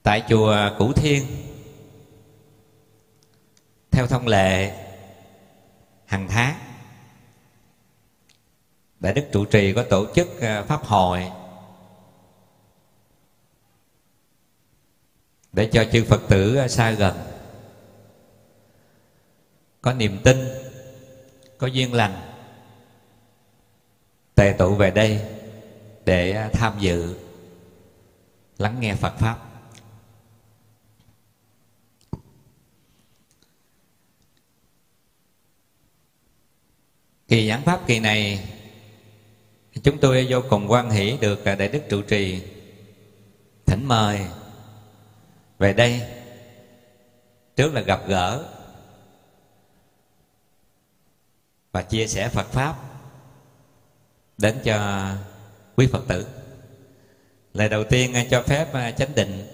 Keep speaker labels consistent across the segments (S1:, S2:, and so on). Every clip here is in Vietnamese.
S1: Tại chùa Cửu Thiên, theo thông lệ hàng tháng, Đại đức trụ trì có tổ chức pháp hội để cho chư Phật tử xa gần có niềm tin, có duyên lành tề tụ về đây để tham dự lắng nghe Phật pháp. Kỳ giảng pháp kỳ này, chúng tôi vô cùng hoan hỷ được Đại đức trụ trì thỉnh mời về đây. Trước là gặp gỡ và chia sẻ Phật pháp đến cho quý Phật tử. Lời đầu tiên cho phép chánh định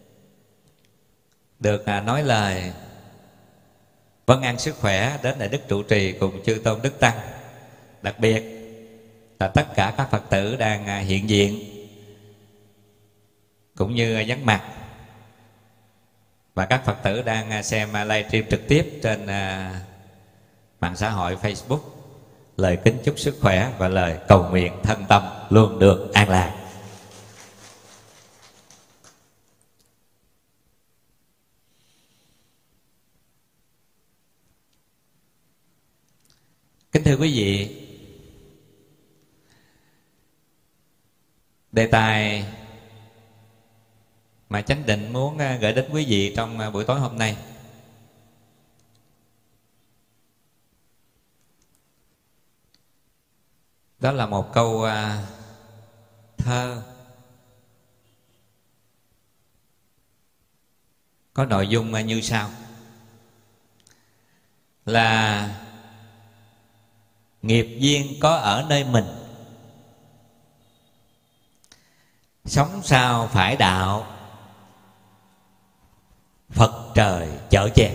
S1: được nói lời vâng an sức khỏe đến Đại đức trụ trì cùng chư tôn đức tăng, đặc biệt là tất cả các Phật tử đang hiện diện cũng như vắng mặt, và các Phật tử đang xem livestream trực tiếp trên mạng xã hội Facebook. Lời kính chúc sức khỏe và lời cầu nguyện thân tâm luôn được an lạc. Kính thưa quý vị, đề tài mà chánh định muốn gửi đến quý vị trong buổi tối hôm nay đó là một câu thơ có nội dung như sau: là nghiệp duyên có ở nơi mình, sống sao phải đạo, Phật trời chở che.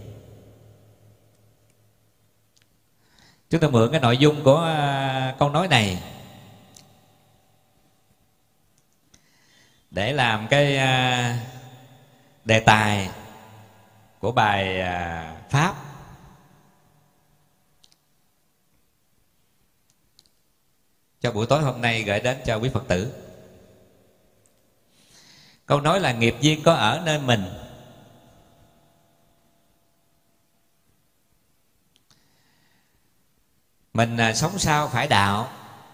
S1: Chúng ta mượn cái nội dung của câu nói này để làm cái đề tài của bài pháp cho buổi tối hôm nay gửi đến cho quý Phật tử. Câu nói là nghiệp duyên có ở nơi mình. Mình sống sao phải đạo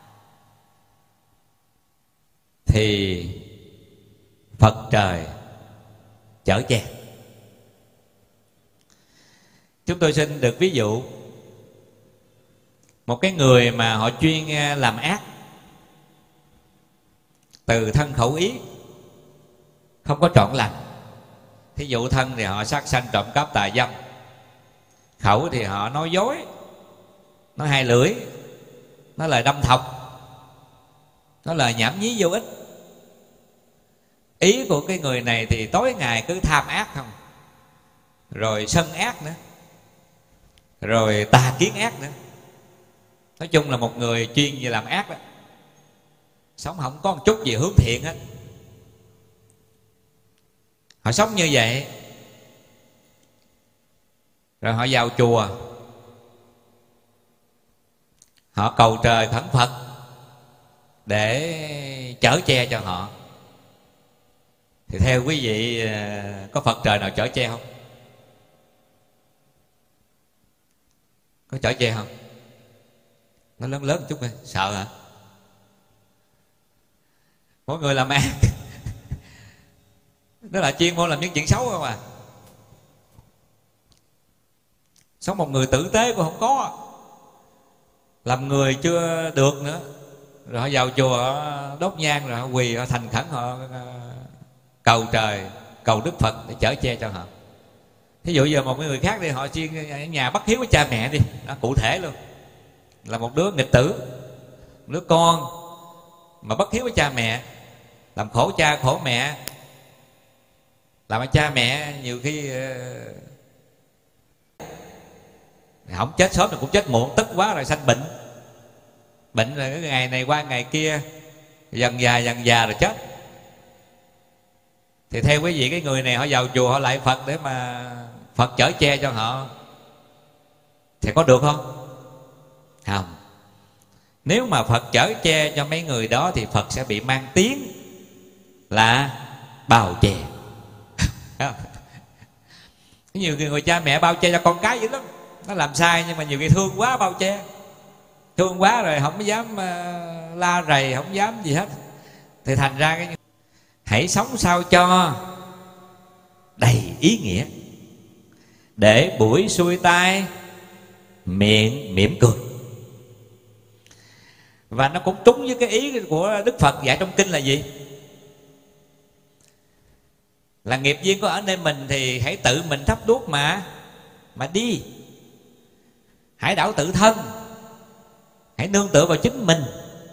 S1: thì Phật trời chở che. Chúng tôi xin được ví dụ một cái người mà họ chuyên làm ác từ thân khẩu ý, không có trọn lành. Thí dụ thân thì họ sát sanh trộm cắp tà dâm, khẩu thì họ nói dối, nói hai lưỡi, nói lời đâm thọc, nói lời nhảm nhí vô ích. Ý của cái người này thì tối ngày cứ tham ác không, rồi sân ác nữa, rồi tà kiến ác nữa. Nói chung là một người chuyên về làm ác đó, sống không có một chút gì hướng thiện hết. Họ sống như vậy, rồi họ vào chùa, họ cầu trời khẩn Phật để chở che cho họ. Thì theo quý vị, có Phật trời nào chở che không? Có chở che không? Nó lớn lớn một chút thôi, sợ hả? Mỗi người làm ác đó là chuyên môn làm những chuyện xấu không à. Sống một người tử tế cũng không có, làm người chưa được nữa, rồi họ vào chùa họ đốt nhang, rồi họ quỳ, họ thành khẩn, họ cầu trời, cầu Đức Phật để chở che cho họ. Thí dụ giờ một người khác đi, họ chuyên ở nhà bất hiếu với cha mẹ đi, đó, cụ thể luôn, là một đứa nghịch tử, một đứa con mà bất hiếu với cha mẹ, làm khổ cha khổ mẹ, làm cho cha mẹ nhiều khi không chết sớm thì cũng chết muộn, tức quá rồi sanh bệnh. Bệnh rồi cái ngày này qua ngày kia, dần già rồi chết. Thì theo quý vị, cái người này họ vào chùa họ lại Phật để mà Phật chở che cho họ, thì có được không? Không. Nếu mà Phật chở che cho mấy người đó thì Phật sẽ bị mang tiếng là bao che. Nhiều người cha mẹ bao che cho con cái dữ lắm, nó làm sai nhưng mà nhiều khi thương quá bao che, thương quá rồi không dám la rầy, không dám gì hết, thì thành ra cái hãy sống sao cho đầy ý nghĩa, để buổi xuôi tai miệng mỉm cười. Và nó cũng trúng với cái ý của Đức Phật dạy trong kinh là gì? Là nghiệp duyên có ở nơi mình thì hãy tự mình thắp đuốc mà đi. Hãy đảo tự thân, hãy nương tựa vào chính mình,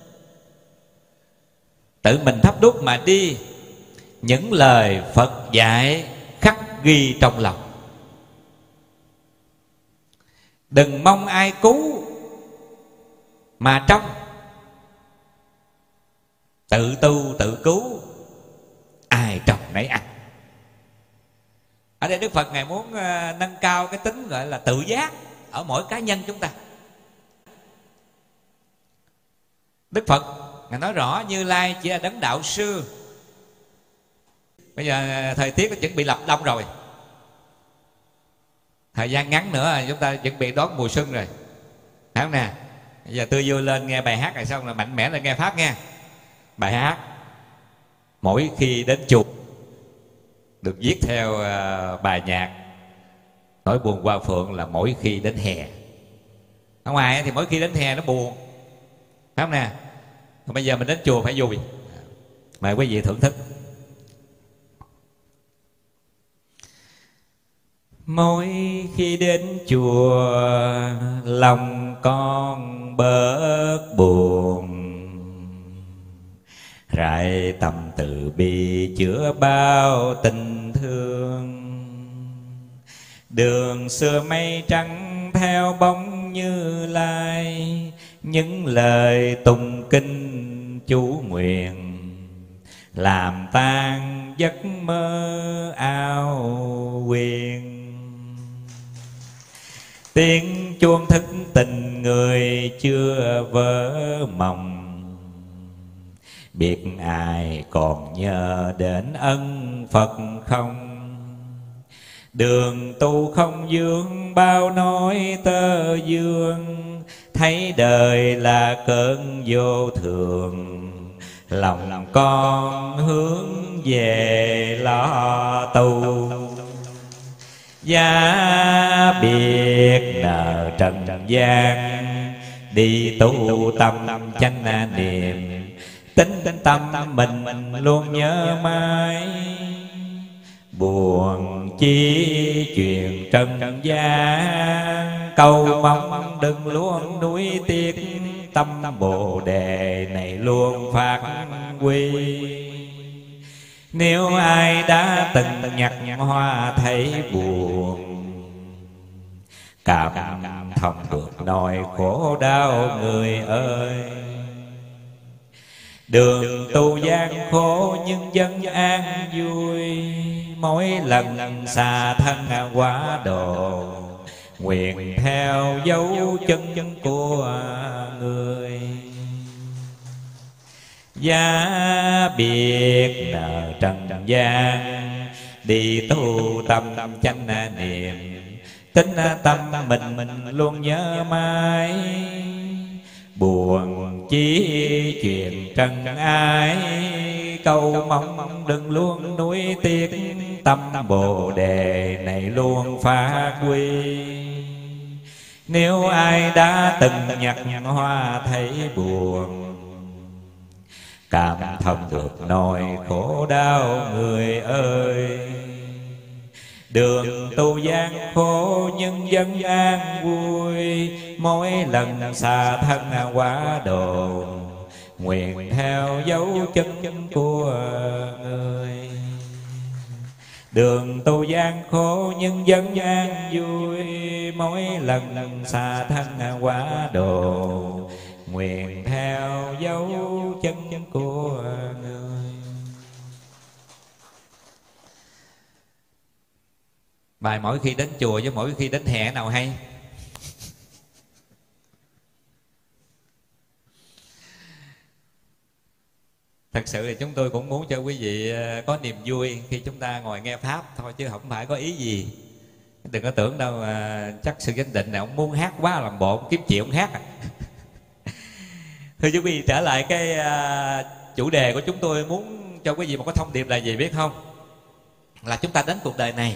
S1: tự mình thắp đuốc mà đi. Những lời Phật dạy khắc ghi trong lòng, đừng mong ai cứu mà trong, tự tu tự cứu, ai trồng nấy ăn. Ở đây Đức Phật Ngài muốn nâng cao cái tính gọi là tự giác ở mỗi cá nhân chúng ta. Đức Phật Ngài nói rõ Như Lai chỉ là đấng đạo sư. Bây giờ thời tiết nó chuẩn bị lập đông rồi, thời gian ngắn nữa chúng ta chuẩn bị đón mùa xuân rồi, phải không nè? Bây giờ tôi vô lên nghe bài hát này xong là mạnh mẽ là nghe pháp nghe. Bài hát mỗi khi đến chùa được viết theo bài nhạc Nỗi buồn qua phượng là mỗi khi đến hè. Ở ngoài thì mỗi khi đến hè nó buồn, phải không nè? Còn bây giờ mình đến chùa phải vui. Mời quý vị thưởng thức. Mỗi khi đến chùa lòng con bớt buồn, rải tâm từ bi chữa bao tình thương. Đường xưa mây trắng theo bóng Như Lai, những lời tụng kinh chú nguyện làm tan giấc mơ ao quyền. Tiếng chuông thức tình người chưa vỡ mộng, biết ai còn nhớ đến ân Phật không? Đường tu không vương bao nói tơ dương, thấy đời là cơn vô thường, lòng con hướng về lo tu. Giá biệt nợ trần gian, đi tu tâm chánh niệm, tính tâm mình luôn nhớ mãi. Buồn chi chuyện trần gian, cầu mong đừng luôn nuối tiếc, tâm Bồ Đề này luôn phát huy. Nếu ai đã từng nhặt hoa thấy buồn, cảm thông được nỗi khổ đau người ơi. Đường tu gian khổ nhưng dân an vui, mỗi lần xa thân quá độ, nguyện theo dấu chân của người. Giá biệt nợ trần gian, đi tu tâm chánh niệm, tính tâm mình luôn nhớ mãi. Buồn chi chuyện trần ái, cầu mong đừng luôn nuối tiếc, tâm Bồ Đề này luôn phát huy. Nếu ai đã từng nhặt hoa thấy buồn, cảm thông được nỗi khổ đau người ơi. Đường tu gian khổ nhưng dân an vui, mỗi lần xa thân quá độ, nguyện theo dấu chân của người. Đường tu gian khổ nhưng dân an vui, mỗi lần xa thân quá độ, nguyện theo dấu chân của người. Bài mỗi khi đến chùa với mỗi khi đến hè nào hay? Thật sự thì chúng tôi cũng muốn cho quý vị có niềm vui khi chúng ta ngồi nghe Pháp thôi, chứ không phải có ý gì. Đừng có tưởng đâu chắc sư Chánh Định này ông muốn hát quá làm bộ, ông kiếm chuyện ông hát à. Thưa quý vị, trở lại cái chủ đề của chúng tôi, muốn cho quý vị một cái thông điệp là gì biết không? Là chúng ta đến cuộc đời này,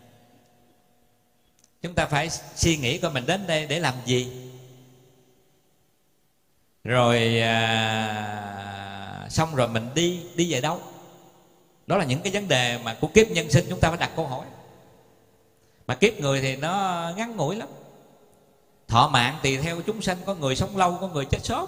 S1: chúng ta phải suy nghĩ coi mình đến đây để làm gì. Rồi xong rồi mình đi về đâu. Đó là những cái vấn đề mà của kiếp nhân sinh chúng ta phải đặt câu hỏi. Mà kiếp người thì nó ngắn ngủi lắm. Thọ mạng tùy theo chúng sanh, có người sống lâu, có người chết sớm.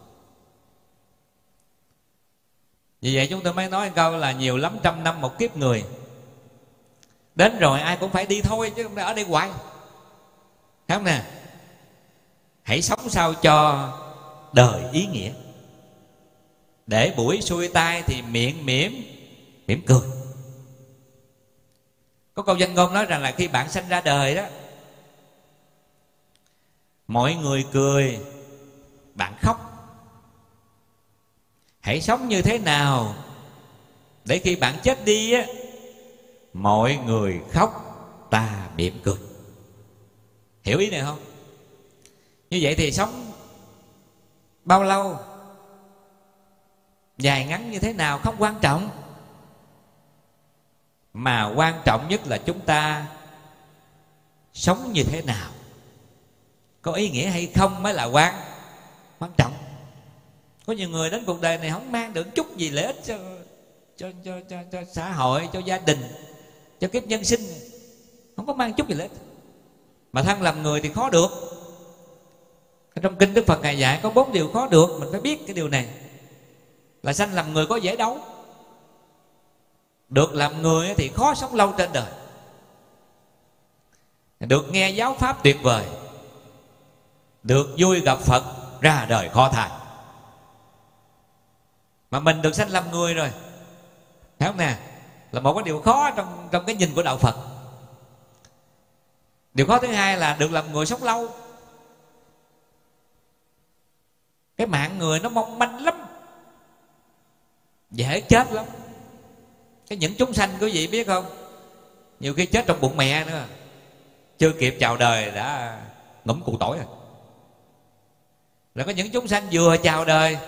S1: Vì vậy chúng tôi mới nói câu là nhiều lắm 100 năm một kiếp người. Đến rồi ai cũng phải đi thôi, chứ không phải ở đây hoài. Thấy không nè? Hãy sống sao cho đời ý nghĩa. Để buổi xuôi tay thì miệng mỉm cười. Có câu danh ngôn nói rằng là khi bạn sanh ra đời đó, mọi người cười, bạn khóc. Hãy sống như thế nào để khi bạn chết đi á, mọi người khóc, ta mỉm cười. Hiểu ý này không? Như vậy thì sống bao lâu, dài ngắn như thế nào không quan trọng, mà quan trọng nhất là chúng ta sống như thế nào, có ý nghĩa hay không mới là quan trọng. Có nhiều người đến cuộc đời này không mang được chút gì lợi ích cho xã hội, cho gia đình, cho kiếp nhân sinh, không có mang chút gì lợi ích. Mà thân làm người thì khó được. Trong kinh Đức Phật Ngài dạy có 4 điều khó được. Mình phải biết cái điều này, là sanh làm người có dễ đâu. Được làm người thì khó sống lâu trên đời. Được nghe giáo pháp tuyệt vời, được vui gặp Phật, ra đời khó than. Mà mình được sanh làm người rồi, thấy không nè, là một cái điều khó trong cái nhìn của đạo Phật. Điều khó thứ hai là được làm người sống lâu. Cái mạng người nó mong manh lắm, dễ chết lắm. Cái những chúng sanh quý vị biết không, nhiều khi chết trong bụng mẹ nữa, chưa kịp chào đời đã ngủm củ tỏi rồi. Rồi có những chúng sanh vừa chào đời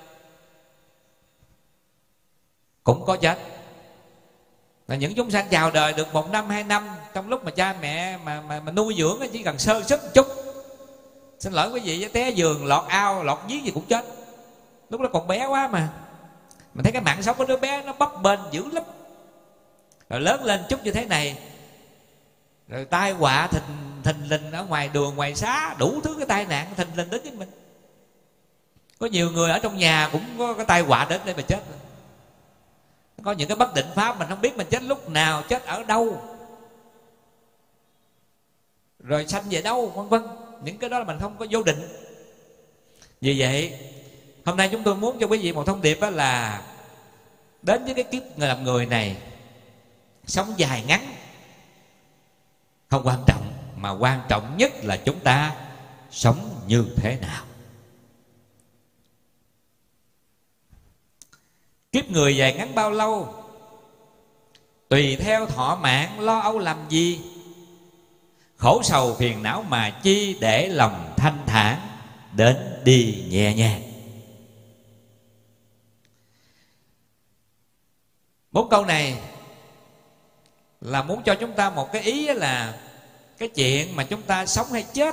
S1: cũng có chết. Là những chúng sanh chào đời được 1 năm 2 năm, trong lúc mà cha mẹ mà nuôi dưỡng chỉ cần sơ sức một chút, xin lỗi quý vị, té giường, lọt ao, lọt giếng gì cũng chết. Lúc đó còn bé quá mà. Mình thấy cái mạng sống của đứa bé nó bấp bênh dữ lắm. Rồi lớn lên chút như thế này, rồi tai họa thình lình ở ngoài đường, ngoài xá, đủ thứ cái tai nạn thình lình đến với mình. Có nhiều người ở trong nhà cũng có cái tai họa đến đây mà chết. Có những cái bất định pháp mình không biết mình chết lúc nào, chết ở đâu, rồi sanh về đâu, vân vân. Những cái đó là mình không có vô định. Vì vậy hôm nay chúng tôi muốn cho quý vị một thông điệp, đó là đến với cái kiếp người làm người này, sống dài ngắn không quan trọng, mà quan trọng nhất là chúng ta sống như thế nào. Kiếp người dài ngắn bao lâu tùy theo thọ mạng, lo âu làm gì, khổ sầu phiền não mà chi, để lòng thanh thản đến đi nhẹ nhàng. 4 câu này là muốn cho chúng ta một cái ý, là cái chuyện mà chúng ta sống hay chết,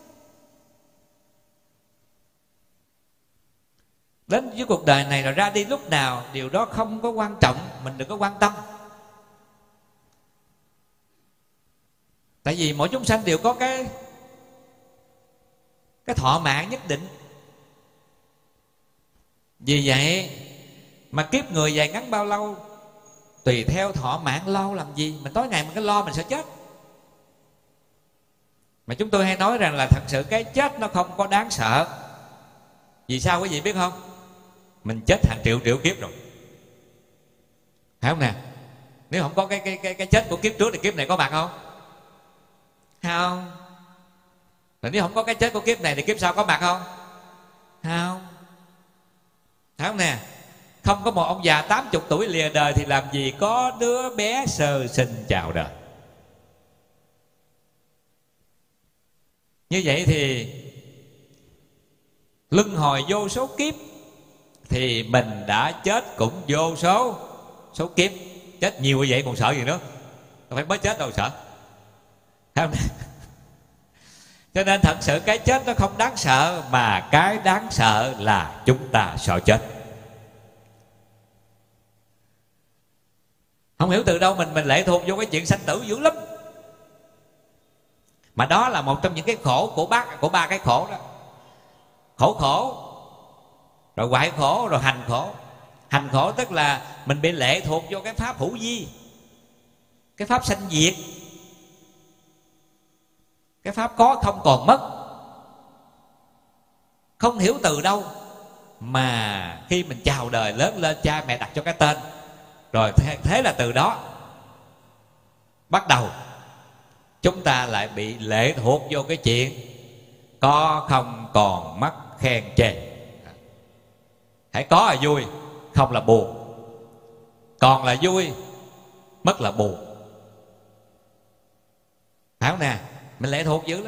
S1: đến với cuộc đời này rồi ra đi lúc nào, điều đó không có quan trọng, mình đừng có quan tâm. Tại vì mỗi chúng sanh đều có cái thọ mạng nhất định. Vì vậy mà kiếp người dài ngắn bao lâu tùy theo thọ mạng, lo làm gì. Mình tối ngày mình cứ lo mình sẽ chết. Mà chúng tôi hay nói rằng là thật sự cái chết nó không có đáng sợ. Vì sao quý vị biết không? Mình chết hàng triệu kiếp rồi, phải không nè? Nếu không có cái chết của kiếp trước thì kiếp này có mặt không? Không. Rồi nếu không có cái chết của kiếp này thì kiếp sau có mặt không? Không. Thấy không nè? Không có một ông già 80 tuổi lìa đời thì làm gì có đứa bé sơ sinh chào đời. Như vậy thì luân hồi vô số kiếp thì mình đã chết cũng vô số kiếp. Chết nhiều như vậy còn sợ gì nữa? Đâu phải mới chết đâu sợ. Thấy không? Cho nên thật sự cái chết nó không đáng sợ, mà cái đáng sợ là chúng ta sợ chết. Không hiểu từ đâu mình lệ thuộc vô cái chuyện sanh tử dữ lắm. Mà đó là một trong những cái khổ của ba cái khổ đó. Khổ, rồi hoại khổ, rồi hành khổ. Hành khổ tức là mình bị lệ thuộc vô cái pháp hữu vi, cái pháp sanh diệt, cái pháp có không còn mất. Không hiểu từ đâu mà khi mình chào đời lớn lên, cha mẹ đặt cho cái tên, rồi thế là từ đó bắt đầu chúng ta lại bị lệ thuộc vô cái chuyện có không còn mất khen chê. Hãy có là vui, không là buồn. Còn là vui, mất là buồn. Phải không nè? Mình lệ thuộc dữ lắm.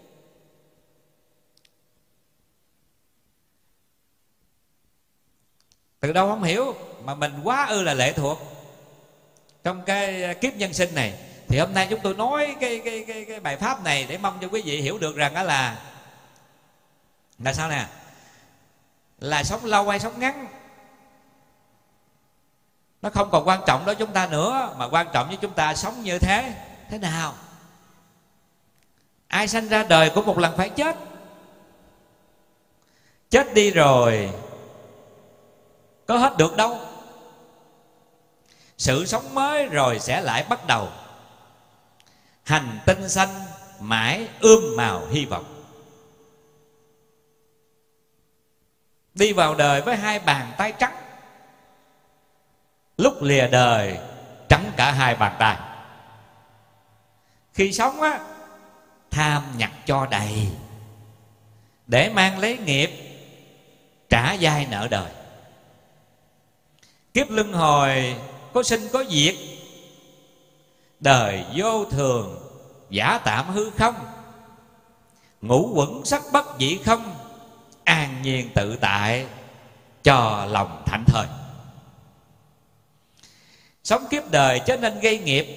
S1: Từ đâu không hiểu mà mình quá ư là lệ thuộc trong cái kiếp nhân sinh này. Thì hôm nay chúng tôi nói cái bài pháp này để mong cho quý vị hiểu được rằng đó là sao nè? Là sống lâu hay sống ngắn nó không còn quan trọng đối với chúng ta nữa, mà quan trọng với chúng ta sống như thế nào. Ai sanh ra đời cũng một lần phải chết. Chết đi rồi có hết được đâu. Sự sống mới rồi sẽ lại bắt đầu. Hành tinh xanh mãi màu hy vọng. Đi vào đời với hai bàn tay trắng, lúc lìa đời trắng cả hai bàn tay. Khi sống á, tham nhặt cho đầy, để mang lấy nghiệp trả dai nợ đời. Kiếp luân hồi có sinh có diệt, đời vô thường giả tạm hư không. Ngũ quẩn sắc bất dị không, an nhiên tự tại cho lòng thảnh thơi. Sống kiếp đời cho nên gây nghiệp,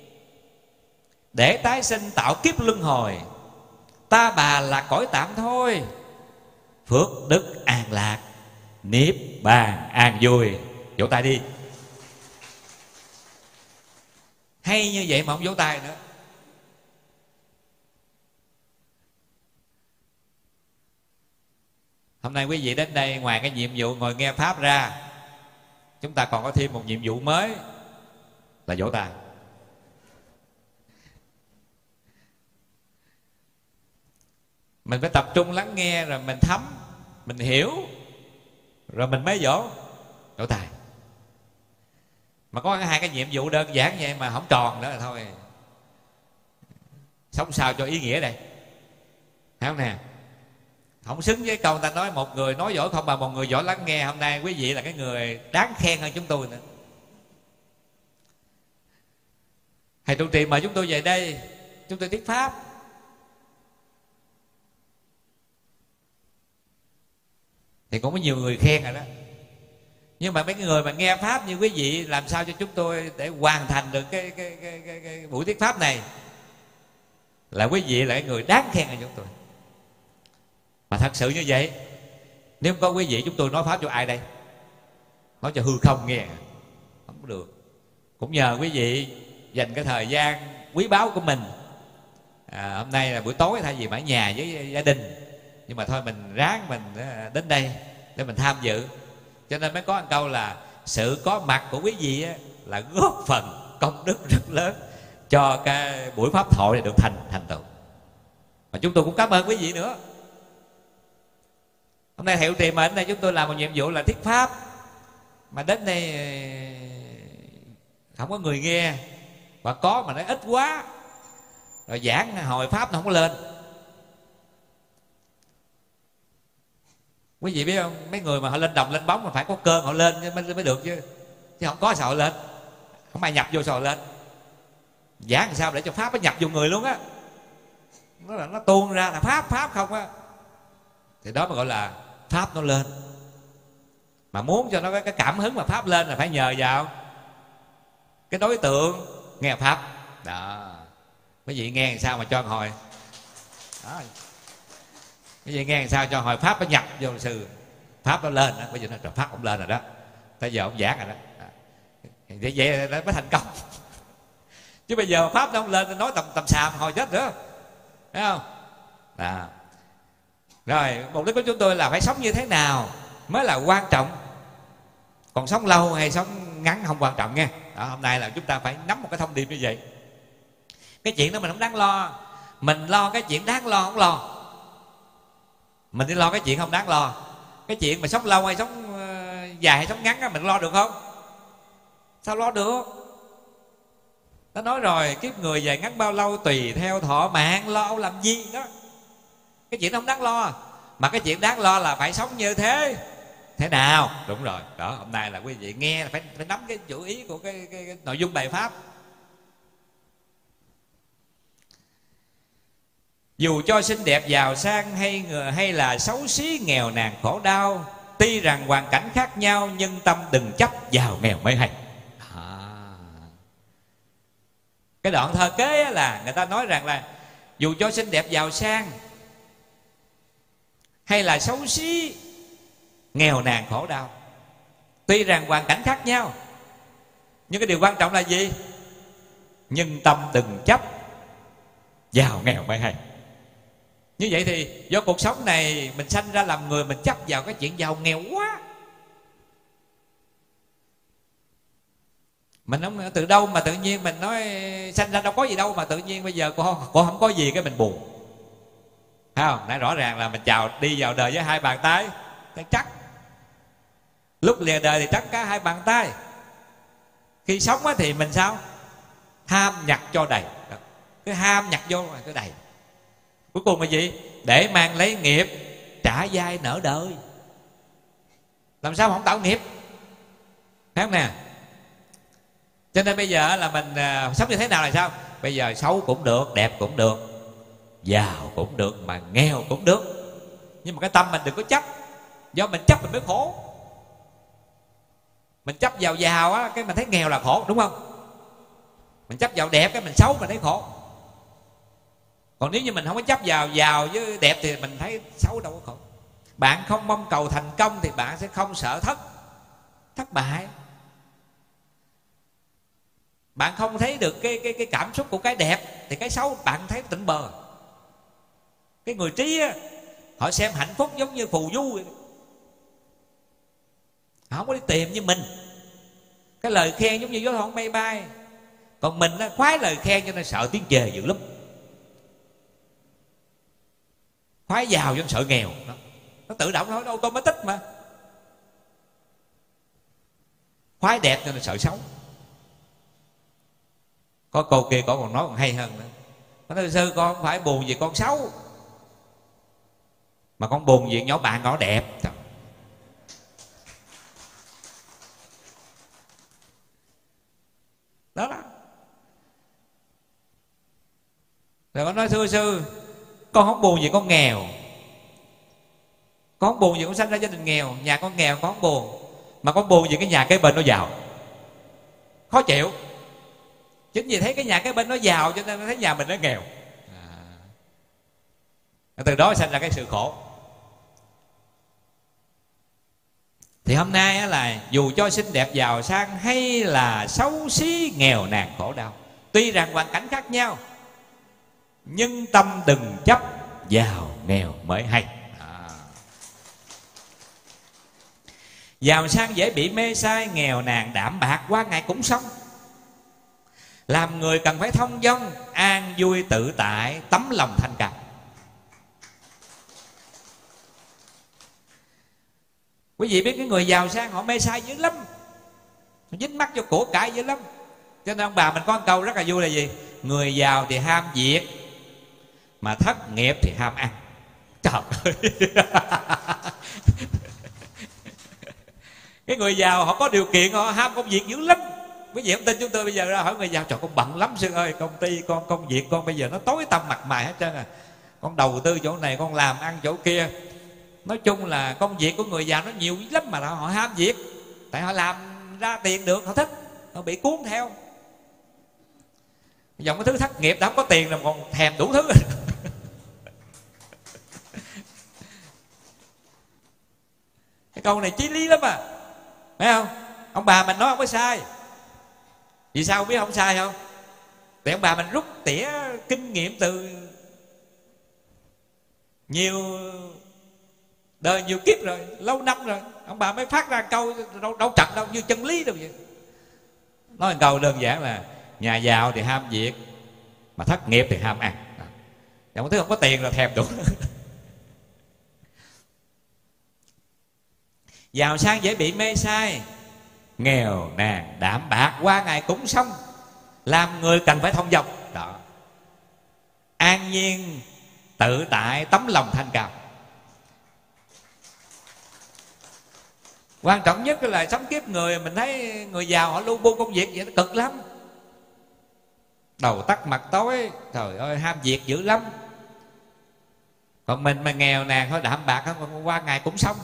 S1: để tái sinh tạo kiếp luân hồi. Ta bà là cõi tạm thôi, phước đức an lạc, niết bàn an vui. Vỗ tay đi. Hay như vậy mà không vỗ tay nữa. Hôm nay quý vị đến đây, ngoài cái nhiệm vụ ngồi nghe pháp ra, chúng ta còn có thêm một nhiệm vụ mới là vỗ tay. Mình phải tập trung lắng nghe, rồi mình thấm, mình hiểu, rồi mình mới vỗ tay. Mà có hai cái nhiệm vụ đơn giản vậy mà không tròn nữa là thôi. Sống sao cho ý nghĩa đây, thấy không nè? Không xứng với câu người ta nói một người nói giỏi không bằng một người giỏi lắng nghe. Hôm nay quý vị là cái người đáng khen hơn chúng tôi nữa. Thầy trụ trì mời chúng tôi về đây, chúng tôi thuyết pháp. Thì cũng có nhiều người khen rồi đó. Nhưng mà mấy người mà nghe pháp như quý vị, làm sao cho chúng tôi để hoàn thành được cái buổi thuyết pháp này, là quý vị là cái người đáng khen hơn chúng tôi. Mà thật sự như vậy, nếu không có quý vị chúng tôi nói pháp cho ai đây? Nói cho hư không nghe, không có được. Cũng nhờ quý vị dành cái thời gian quý báu của mình. Hôm nay là buổi tối thay vì ở nhà với gia đình, nhưng mà thôi mình ráng mình đến đây để mình tham dự. Cho nên mới có một câu là sự có mặt của quý vị là góp phần công đức rất lớn cho cái buổi pháp thoại này được thành tựu. Và chúng tôi cũng cảm ơn quý vị nữa. Hôm nay Hiệu Trì mà đến đây chúng tôi làm một nhiệm vụ là thuyết pháp, mà đến đây không có người nghe, và có mà nói ít quá. rồi giảng hồi pháp nó không có lên. Quý vị biết không, mấy người mà họ lên đồng lên bóng mà phải có cơn họ lên mới được chứ không có sao họ lên, không ai nhập vô sao họ lên. Giảng làm sao để cho pháp nó nhập vô người luôn á, nó tuôn ra là pháp không á, thì đó mới gọi là pháp nó lên. Mà muốn cho nó cái cảm hứng mà pháp lên là phải nhờ vào cái đối tượng nghe pháp đó. Quý vị nghe làm sao mà cho hồi đó, quý vị nghe làm sao cho hồi pháp nó nhập vô sư, pháp nó lên đó. Bây giờ nó pháp cũng lên rồi đó, tới giờ ông giảng rồi đó, vậy nó mới thành công. Chứ bây giờ pháp nó không lên nói tầm xàm hồi chết nữa, thấy không? Đó. Rồi mục đích của chúng tôi là phải sống như thế nào mới là quan trọng, còn sống lâu hay sống ngắn không quan trọng nha. Đó, hôm nay là chúng ta phải nắm một cái thông điệp như vậy. Cái chuyện đó mình không đáng lo, mình lo cái chuyện đáng lo không lo. Mình đi lo cái chuyện không đáng lo. Cái chuyện mà sống lâu hay sống dài hay sống ngắn á, mình lo được không? Sao lo được? Nó nói rồi, kiếp người dài ngắn bao lâu tùy theo thọ mạng, lo làm gì đó. Cái chuyện đó không đáng lo. Mà cái chuyện đáng lo là phải sống như thế nào. Đúng rồi. Đó, hôm nay là quý vị nghe là phải nắm cái chủ ý của cái nội dung bài pháp. Dù cho xinh đẹp giàu sang hay là xấu xí nghèo nàn khổ đau, tuy rằng hoàn cảnh khác nhau nhưng tâm đừng chấp giàu nghèo mới hay. Cái đoạn thơ kế là người ta nói rằng là dù cho xinh đẹp giàu sang hay là xấu xí nghèo nàn khổ đau, tuy rằng hoàn cảnh khác nhau, nhưng cái điều quan trọng là gì? Nhưng tâm đừng chấp giàu nghèo mới hay. Như vậy thì do cuộc sống này mình sanh ra làm người, mình chấp vào cái chuyện giàu nghèo quá. Mình không từ đâu mà tự nhiên mình nói sanh ra đâu có gì đâu mà tự nhiên bây giờ cô không có gì cái mình buồn. Thấy không? Nãy rõ ràng là mình đi vào đời với hai bàn tay chắc. Lúc lìa đời thì trắng cả hai bàn tay. Khi sống thì mình sao? Ham nhặt cho đầy. Cứ ham nhặt vô cái đầy. Cuối cùng là gì? Để mang lấy nghiệp trả vai nợ đời. Làm sao mà không tạo nghiệp? Thấy không nè? Cho nên bây giờ là mình sống như thế nào là sao? Bây giờ xấu cũng được, đẹp cũng được, giàu cũng được, mà nghèo cũng được. Nhưng mà cái tâm mình đừng có chấp. Do mình chấp mình mới khổ. Mình chấp vào giàu á, cái mình thấy nghèo là khổ, đúng không? Mình chấp vào đẹp cái mình xấu mình thấy khổ. Còn nếu như mình không có chấp vào giàu với đẹp thì mình thấy xấu đâu có khổ. Bạn không mong cầu thành công thì bạn sẽ không sợ thất bại. Bạn không thấy được cái cảm xúc của cái đẹp thì cái xấu bạn thấy tỉnh bờ. Cái người trí á, họ xem hạnh phúc giống như phù du vậy. Họ không có đi tìm như mình. Cái lời khen giống như gió thoảng mây bay. Còn mình á, khoái lời khen cho nên sợ tiếng chê dữ lắm. Khoái giàu cho nên sợ nghèo. Nó tự động thôi, nó automatic mà. Khoái đẹp cho nên sợ xấu. Có cô kia còn nói còn hay hơn nữa. Nó nói sư con không phải buồn vì con xấu, mà con buồn vì nhỏ bạn con đẹp. Trời. Đó. Rồi con nói thưa sư, con không buồn vì con nghèo, con không buồn vì con sanh ra gia đình nghèo, nhà con nghèo con không buồn, mà con buồn vì cái nhà kế bên nó giàu, khó chịu. Chính vì thấy cái nhà kế bên nó giàu cho nên thấy nhà mình nó nghèo. Từ đó sanh ra cái sự khổ. Thì hôm nay là dù cho xinh đẹp giàu sang hay là xấu xí nghèo nàn khổ đau, tuy rằng hoàn cảnh khác nhau, nhưng tâm đừng chấp giàu nghèo mới hay. Giàu sang dễ bị mê sai, nghèo nàn đạm bạc qua ngày cũng xong. Làm người cần phải thông dong, an vui tự tại, tấm lòng thanh cao. Quý vị biết cái người giàu sang họ mê sai dữ lắm, họ dính mắc cho của cải dữ lắm. Cho nên ông bà mình có một câu rất là vui là gì? Người giàu thì ham việc, mà thất nghiệp thì ham ăn. Trời ơi. Cái người giàu họ có điều kiện họ ham công việc dữ lắm. Quý vị không tin chúng tôi bây giờ ra hỏi người giàu: trời, con bận lắm Sư ơi, công ty con, công việc con bây giờ nó tối tăm mặt mày hết trơn à, con đầu tư chỗ này, con làm ăn chỗ kia. Nói chung là công việc của người giàu nó nhiều lắm mà họ ham việc. Tại họ làm ra tiền được, họ thích, họ bị cuốn theo. Dòng cái thứ thất nghiệp đã không có tiền là còn thèm đủ thứ. Cái câu này chí lý lắm à, phải không? Ông bà mình nói không có sai. Vì sao biết không sai không? Thì ông bà mình rút tỉa kinh nghiệm từ nhiều đời nhiều kiếp rồi, lâu năm rồi, ông bà mới phát ra câu đâu trật đâu, như chân lý đâu vậy. Nói một câu đơn giản là nhà giàu thì ham việc, mà thất nghiệp thì ham ăn. Một thứ không có tiền là thèm đủ. Giàu sang dễ bị mê sai, nghèo nàn đạm bạc qua ngày cũng xong. Làm người cần phải thông dong đó. An nhiên tự tại, tấm lòng thanh cao. Quan trọng nhất là sống kiếp người, mình thấy người giàu họ lu bu công việc vậy nó cực lắm, đầu tắt mặt tối, trời ơi ham việc dữ lắm. Còn mình mà nghèo nàn thôi, đạm bạc thôi, qua ngày cũng xong.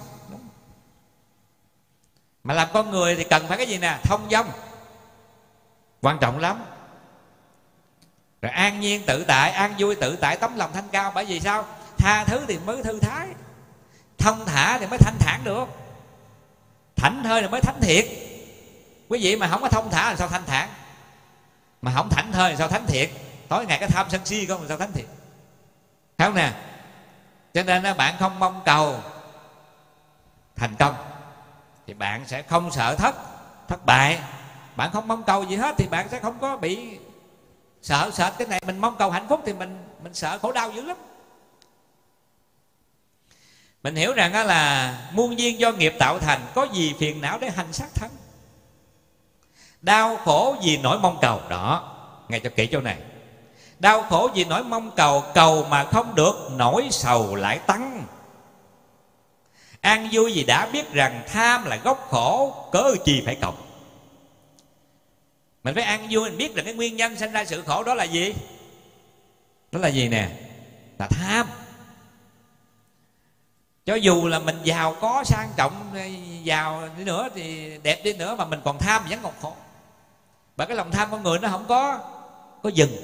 S1: Mà làm con người thì cần phải cái gì nè? Thông dong, quan trọng lắm. Rồi an nhiên tự tại, an vui tự tại, tấm lòng thanh cao. Bởi vì sao? Tha thứ thì mới thư thái, thông thả thì mới thanh thản được, thảnh thơi thì mới thánh thiệt. Quý vị mà không có thông thả là sao thanh thản, mà không thảnh thơi là sao thánh thiệt. Tối ngày cái tham sân si con là sao thánh thiệt, thấy không nè? Cho nên bạn không mong cầu thành công thì bạn sẽ không sợ thất bại. Bạn không mong cầu gì hết thì bạn sẽ không có bị sợ sệt cái này. Mình mong cầu hạnh phúc thì mình sợ khổ đau dữ lắm. Mình hiểu rằng là muôn duyên do nghiệp tạo thành, có gì phiền não để hành xác thân. Đau khổ vì nỗi mong cầu. Đó, nghe cho kỹ chỗ này. Đau khổ vì nỗi mong cầu, cầu mà không được nỗi sầu lại tăng. An vui vì đã biết rằng tham là gốc khổ, cớ chi phải cầu. Mình phải an vui, mình biết rằng cái nguyên nhân sinh ra sự khổ đó là gì? Đó là gì nè? Là tham. Cho dù là mình giàu có sang trọng, giàu đi nữa thì đẹp đi nữa mà mình còn tham vẫn còn khổ. Bởi cái lòng tham con người nó không có dừng.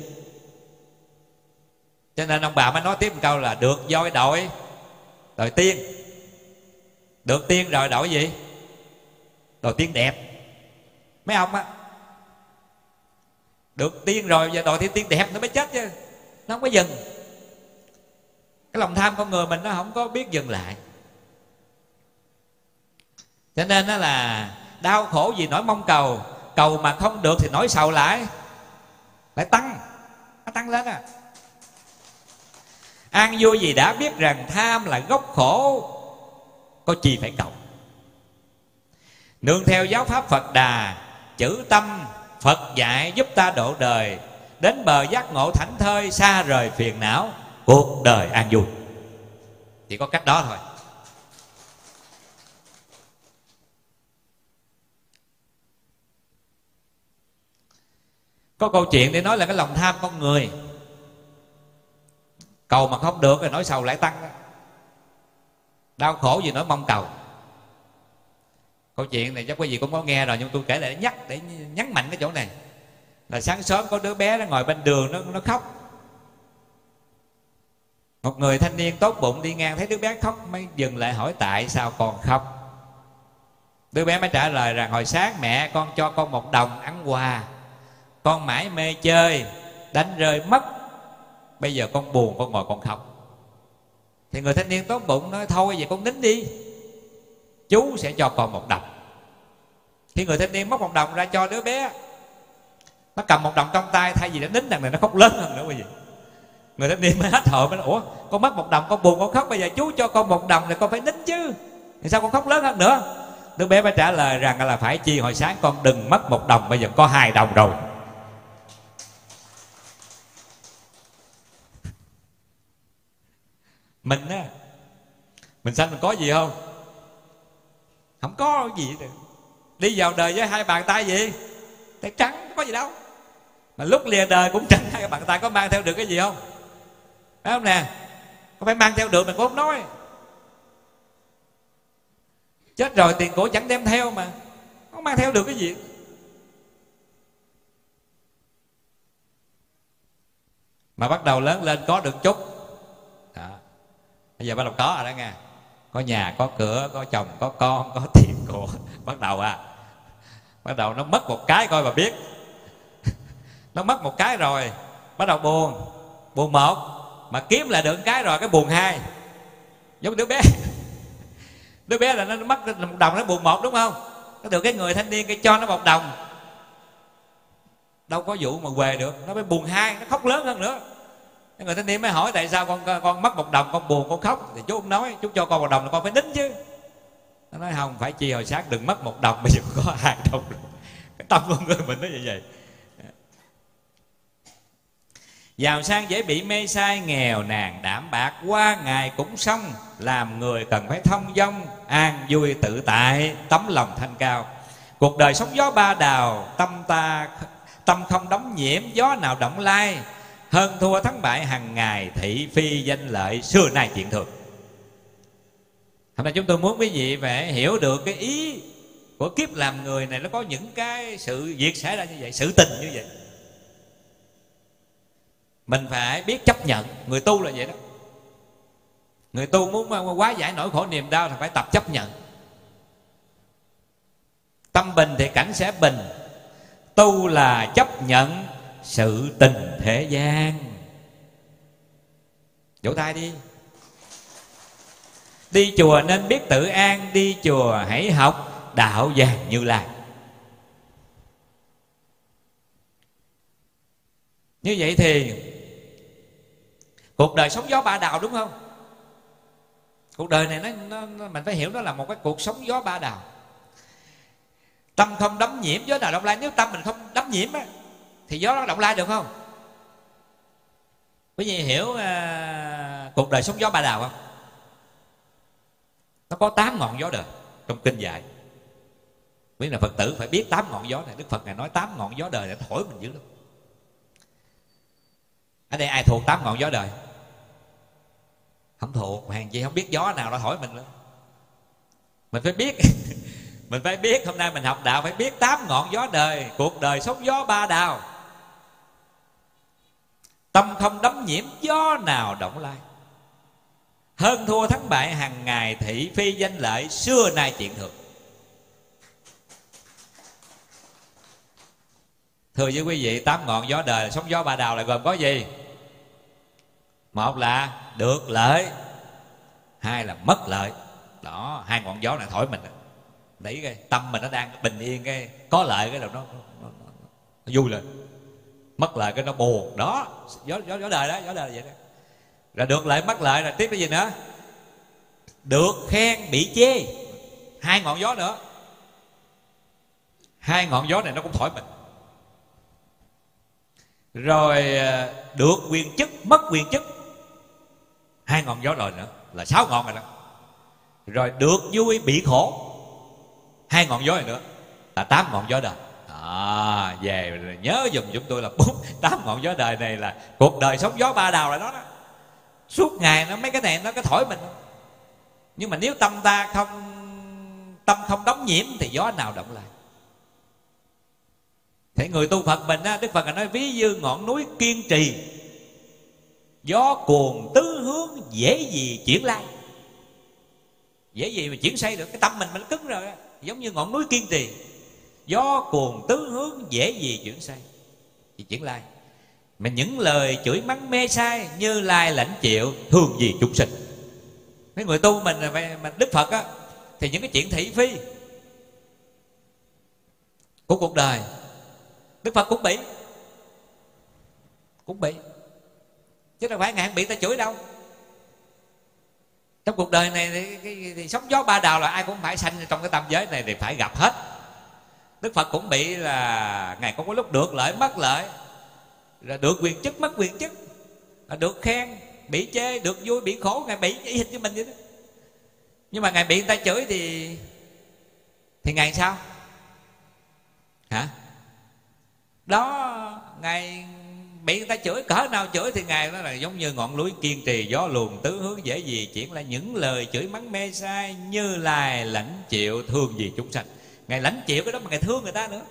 S1: Cho nên ông bà mới nói tiếp một câu là được voi đội tiên. Được tiên rồi đội gì? Đội tiên đẹp. Mấy ông á, được tiên rồi giờ đội tiên đẹp nó mới chết chứ, nó không có dừng. Cái lòng tham con người mình nó không có biết dừng lại. Cho nên đó là đau khổ vì nỗi mong cầu, cầu mà không được thì nỗi sầu lại tăng, nó tăng lên à. An vui vì đã biết rằng tham là gốc khổ, có chi phải cầu. Nương theo giáo pháp Phật Đà, chữ tâm Phật dạy giúp ta độ đời, đến bờ giác ngộ thảnh thơi, xa rời phiền não, cuộc đời an vui. Chỉ có cách đó thôi. Có câu chuyện để nói là cái lòng tham con người, cầu mà không được rồi nỗi sầu lại tăng đó. Đau khổ vì nỗi mong cầu. Câu chuyện này chắc quý vị cũng có nghe rồi, nhưng tôi kể lại để nhấn mạnh cái chỗ này. Là sáng sớm có đứa bé nó ngồi bên đường, nó khóc. Một người thanh niên tốt bụng đi ngang thấy đứa bé khóc mới dừng lại hỏi tại sao con khóc. Đứa bé mới trả lời rằng hồi sáng mẹ con cho con 1 đồng ăn quà, con mãi mê chơi đánh rơi mất, bây giờ con buồn con ngồi con khóc. Thì người thanh niên tốt bụng nói thôi vậy con nín đi, chú sẽ cho con 1 đồng. Khi người thanh niên móc 1 đồng ra cho đứa bé, nó cầm 1 đồng trong tay, thay vì nó nín đằng này nó khóc lớn hơn nữa quý vị. Người thanh niên mới hết hồn, mới nói ủa con mất 1 đồng con buồn con khóc, bây giờ chú cho con 1 đồng thì con phải nín chứ, thì sao con khóc lớn hơn nữa? Đứa bé mới trả lời rằng là phải chi hồi sáng con đừng mất 1 đồng, bây giờ có 2 đồng rồi. Mình á, mình sanh mình có gì không? Không có gì hết. Đi vào đời với hai bàn tay gì? Tay trắng, có gì đâu. Mà lúc lìa đời cũng trắng, hai bàn tay có mang theo được cái gì không? Phải không nè? Có phải mang theo được mình cũng không nói. Chết rồi tiền của chẳng đem theo mà, không mang theo được cái gì. Mà bắt đầu lớn lên có được chút đó. Bây giờ bắt đầu có rồi đó nghe. Có nhà, có cửa, có chồng, có con, có tiền của. Bắt đầu nó mất một cái coi bà biết. Nó mất một cái rồi bắt đầu buồn. Buồn một mà kiếm lại được cái rồi cái buồn hai. Giống đứa bé. Đứa bé là nó mất một đồng nó buồn một, đúng không? Nó được cái người thanh niên cái cho nó một đồng, đâu có vụ mà về được. Nó mới buồn hai, nó khóc lớn hơn nữa. Cái người thanh niên mới hỏi tại sao con mất một đồng con buồn con khóc. Thì chú không nói, chú cho con một đồng là con phải nín chứ. Nó nói không, phải chi hồi sáng đừng mất một đồng, bây giờ có hai đồng. Cái tâm con người mình nó như vậy. Giàu sang dễ bị mê say, nghèo nàn đảm bạc, qua ngày cũng xong. Làm người cần phải thông dong, an vui tự tại, tấm lòng thanh cao. Cuộc đời sóng gió ba đào, tâm không đóng nhiễm, gió nào động lai. Hơn thua thắng bại hàng ngày, thị phi danh lợi, xưa nay chuyện thường. Hôm nay chúng tôi muốn quý vị phải hiểu được cái ý của kiếp làm người này. Nó có những cái sự việc xảy ra như vậy, sự tình như vậy. Mình phải biết chấp nhận. Người tu là vậy đó. Người tu muốn hóa giải nỗi khổ niềm đau thì phải tập chấp nhận. Tâm bình thì cảnh sẽ bình. Tu là chấp nhận sự tình thế gian. vỗ tay đi. Đi chùa nên biết tự an, đi chùa hãy học đạo vàng Như Lai. Như vậy thì cuộc đời sóng gió ba đào, đúng không? Cuộc đời này mình phải hiểu nó là một cái cuộc sống gió ba đào. Tâm không đắm nhiễm gió nào động lai. Nếu tâm mình không đắm nhiễm á, thì gió nó động lai được không? Quý vị hiểu cuộc đời sóng gió ba đào không? Nó có 8 ngọn gió đời trong kinh dạy. Biết là Phật tử phải biết 8 ngọn gió này. Đức Phật Ngài nói 8 ngọn gió đời để thổi mình dữ lắm. Ở đây ai thuộc 8 ngọn gió đời? Không thuộc, hàng chi không biết gió nào nó thổi mình nữa. Mình phải biết. Mình phải biết, hôm nay mình học đạo phải biết 8 ngọn gió đời. Cuộc đời sóng gió ba đào. Tâm không đắm nhiễm, gió nào động lai. Hơn thua thắng bại hàng ngày, thị phi danh lợi, xưa nay chuyện thường. Thưa với quý vị, 8 ngọn gió đời sóng gió ba đào là gồm có gì? Một là được lợi, hai là mất lợi. Đó, 2 ngọn gió này thổi mình. Đấy, cái tâm mình nó đang bình yên, cái có lợi cái đầu nó vui lên. Mất lợi cái nó buồn. Đó, gió đời đó, gió đời vậy đó. Rồi được lợi mất lợi, rồi tiếp cái gì nữa? Được khen bị chê, 2 ngọn gió nữa. 2 ngọn gió này nó cũng thổi mình. Rồi được quyền chức mất quyền chức, 2 ngọn gió đời nữa là 6 ngọn rồi đó. Rồi được vui bị khổ, 2 ngọn gió này nữa là 8 ngọn gió đời. Về nhớ giùm chúng tôi là 8 ngọn gió đời này là cuộc đời sóng gió ba đào là đó đó. Suốt ngày nó mấy cái này nó có thổi mình. Nhưng mà nếu tâm không đóng nhiễm thì gió nào động lại. Thế người tu Phật mình á, Đức Phật nói ví như ngọn núi kiên trì, gió cuồng tứ hướng, dễ gì chuyển lai. Dễ gì mà chuyển xây được. Cái tâm mình nó cứng rồi á. Giống như ngọn núi kiên trì, gió cuồng tứ hướng, dễ gì chuyển xây, thì chuyển lai. Mà những lời chửi mắng mê sai, Như Lai lãnh chịu, thương gì chúng sinh. Mấy người tu mình mà Đức Phật á, thì những cái chuyện thị phi của cuộc đời Đức Phật cũng bị. Chứ đâu phải Ngài không bị ta chửi đâu. Trong cuộc đời này thì sóng gió ba đào là ai cũng phải sanh trong cái tam giới này thì phải gặp hết. Đức Phật cũng bị là Ngài cũng có lúc được lợi mất lợi. Rồi được quyền chức mất quyền chức, rồi được khen bị chê được vui, bị khổ ngài bị y hệt như mình vậy đó. Nhưng mà ngài bị người ta chửi thì ngài sao hả? Đó, ngài bị người ta chửi cỡ nào chửi thì ngài nói là giống như ngọn núi kiên trì, gió luồn tứ hướng, dễ gì chuyển lại những lời chửi mắng mê sai, Như Lai lãnh chịu thương vì chúng sanh. Ngài lãnh chịu cái đó mà ngài thương người ta nữa.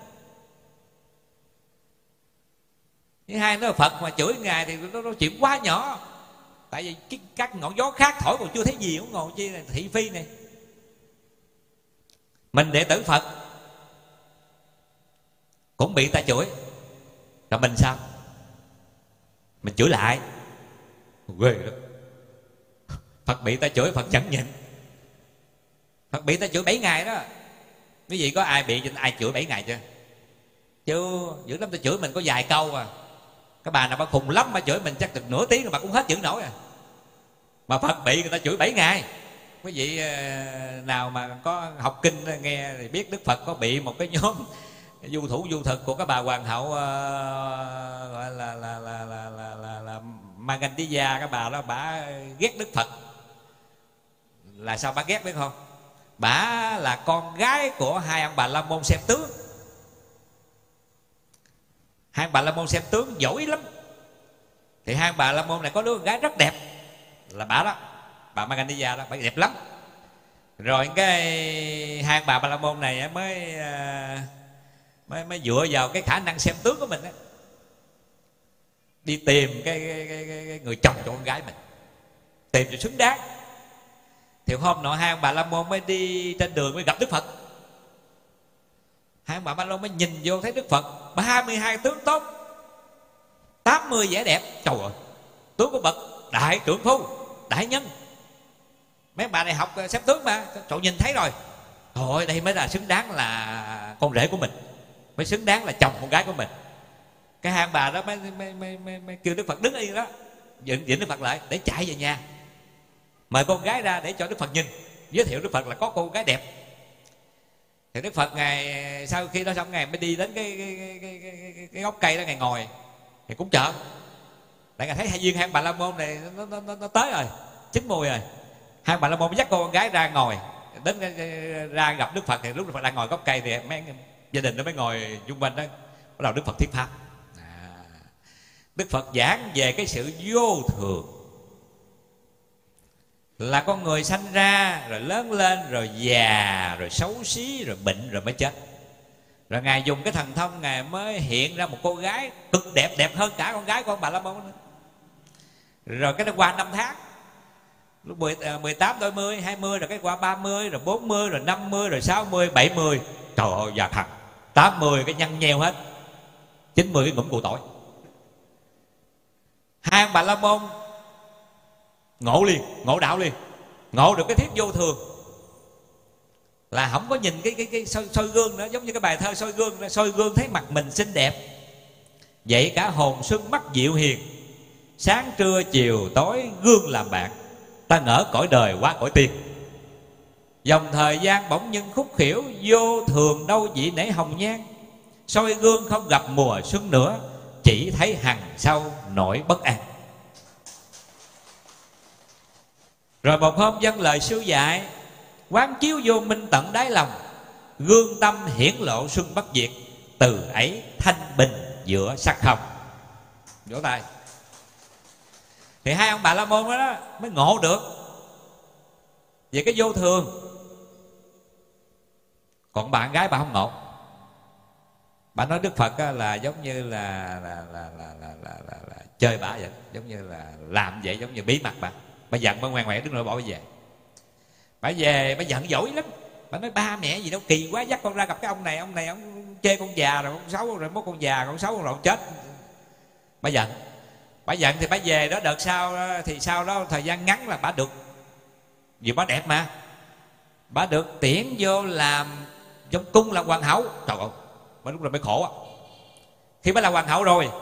S1: Thứ hai nữa là Phật mà chửi ngài thì nó chuyện quá nhỏ. Tại vì các ngọn gió khác thổi còn chưa thấy gì, cũng ngồi chi là thị phi này. Mình đệ tử Phật cũng bị ta chửi, rồi mình sao? Mình chửi lại, ghê đó. Phật bị ta chửi Phật chẳng nhịn. Phật bị ta chửi 7 ngày đó. Quý vị có ai bị ai chửi 7 ngày chưa? Chưa, dữ lắm. Ta chửi mình có vài câu à. Các bà nào bà khùng lắm mà chửi mình chắc được nửa tiếng rồi bà cũng hết chửi nổi à. Mà Phật bị người ta chửi 7 ngày. Quý vị nào mà có học kinh nghe thì biết Đức Phật có bị một cái nhóm du thủ du thực của các bà hoàng hậu gọi là Magantiya. Các bà đó bả ghét Đức Phật. Là sao bả ghét biết không? Bả là con gái của hai ông Bà La Môn xem tướng. Hai ông Bà La Môn xem tướng giỏi lắm. Thì hai ông Bà La Môn này có đứa con gái rất đẹp, là bả đó, bà Magantiya đó, bả đẹp lắm. Rồi cái hai ông bà La Môn này mới dựa vào cái khả năng xem tướng của mình đó, đi tìm cái người chồng cho con gái mình, tìm cho xứng đáng. Thì hôm nọ hai ông bà La Môn mới đi trên đường mới gặp Đức Phật. Hai ông bà La Môn mới nhìn vô thấy Đức Phật 32 tướng tốt, 80 vẻ đẹp. Trời ơi, tướng của bậc đại trưởng phu, đại nhân. Mấy bà này học xem tướng mà, cậu nhìn thấy rồi. Thôi đây mới là xứng đáng là con rể của mình, mới xứng đáng là chồng con gái của mình. Cái hai ông bà đó mới kêu Đức Phật đứng yên đó, dựng Đức Phật lại để chạy về nhà, mời con gái ra để cho Đức Phật nhìn, giới thiệu Đức Phật là có cô gái đẹp. Thì Đức Phật ngài sau khi đó xong ngài mới đi đến cái gốc cây đó, ngài ngồi thì cũng chờ. Tại ngài thấy hai viên hai ông bà La Môn này nó tới rồi, chín mùi rồi. Hai ông bà La Môn dắt cô con gái ra ngồi, đến ra gặp Đức Phật. Thì lúc Đức Phật đang ngồi gốc cây thì mấy gia đình nó mới ngồi chung quanh đó. Bắt đầu Đức Phật thuyết pháp. Đức Phật giảng về cái sự vô thường, là con người sanh ra rồi lớn lên rồi già rồi xấu xí rồi bệnh rồi mới chết. Rồi ngài dùng cái thần thông ngài mới hiện ra một cô gái cực đẹp, đẹp hơn cả con gái của ông bà La Môn nữa. Rồi cái nó qua 5 tháng, lúc 18 đôi mươi, 20, rồi cái qua 30, rồi 40, rồi 50, rồi 60, 70. Trời ơi già thật. 80 cái nhăn nheo hết, 90 cái ngủm củ tỏi. Hai ông bà La Môn ngộ liền, ngộ đạo liền, ngộ được cái thiết vô thường, là không có nhìn cái soi gương nữa. Giống như cái bài thơ soi gương thấy mặt mình xinh đẹp, vậy cả hồn xuân mắt dịu hiền, sáng trưa chiều tối gương làm bạn, ta ngỡ cõi đời qua cõi tiên. Dòng thời gian bỗng nhân khúc khỉu, vô thường đâu chỉ nể hồng nhan, soi gương không gặp mùa xuân nữa, chỉ thấy hằng sau nỗi bất an. Rồi một hôm dâng lời sư dạy, quán chiếu vô minh tận đáy lòng, gương tâm hiển lộ xuân bất diệt, từ ấy thanh bình giữa sắc không. Vỗ tay. Thì hai ông bà La Môn đó mới ngộ được về cái vô thường. Còn bạn gái bà không ngộ. Bà nói Đức Phật là giống như là chơi bà vậy, giống như là làm vậy, giống như bí mật bà. Bà giận, bà ngoan ngoãn đứng rồi bỏ bà về. Bà về, bà giận dỗi lắm. Bà nói ba mẹ gì đâu kỳ quá, dắt con ra gặp cái ông này ông chê con già rồi con xấu, rồi mốt con già con xấu rồi con chết. Bà giận. Bà giận thì bà về đó, đợt sau thì sau đó thời gian ngắn là bà được, vì bà đẹp mà, bà được tiễn vô làm trong cung làm hoàng hậu. Trời ơi, bà lúc rồi mới khổ á. Khi bà là hoàng hậu rồi,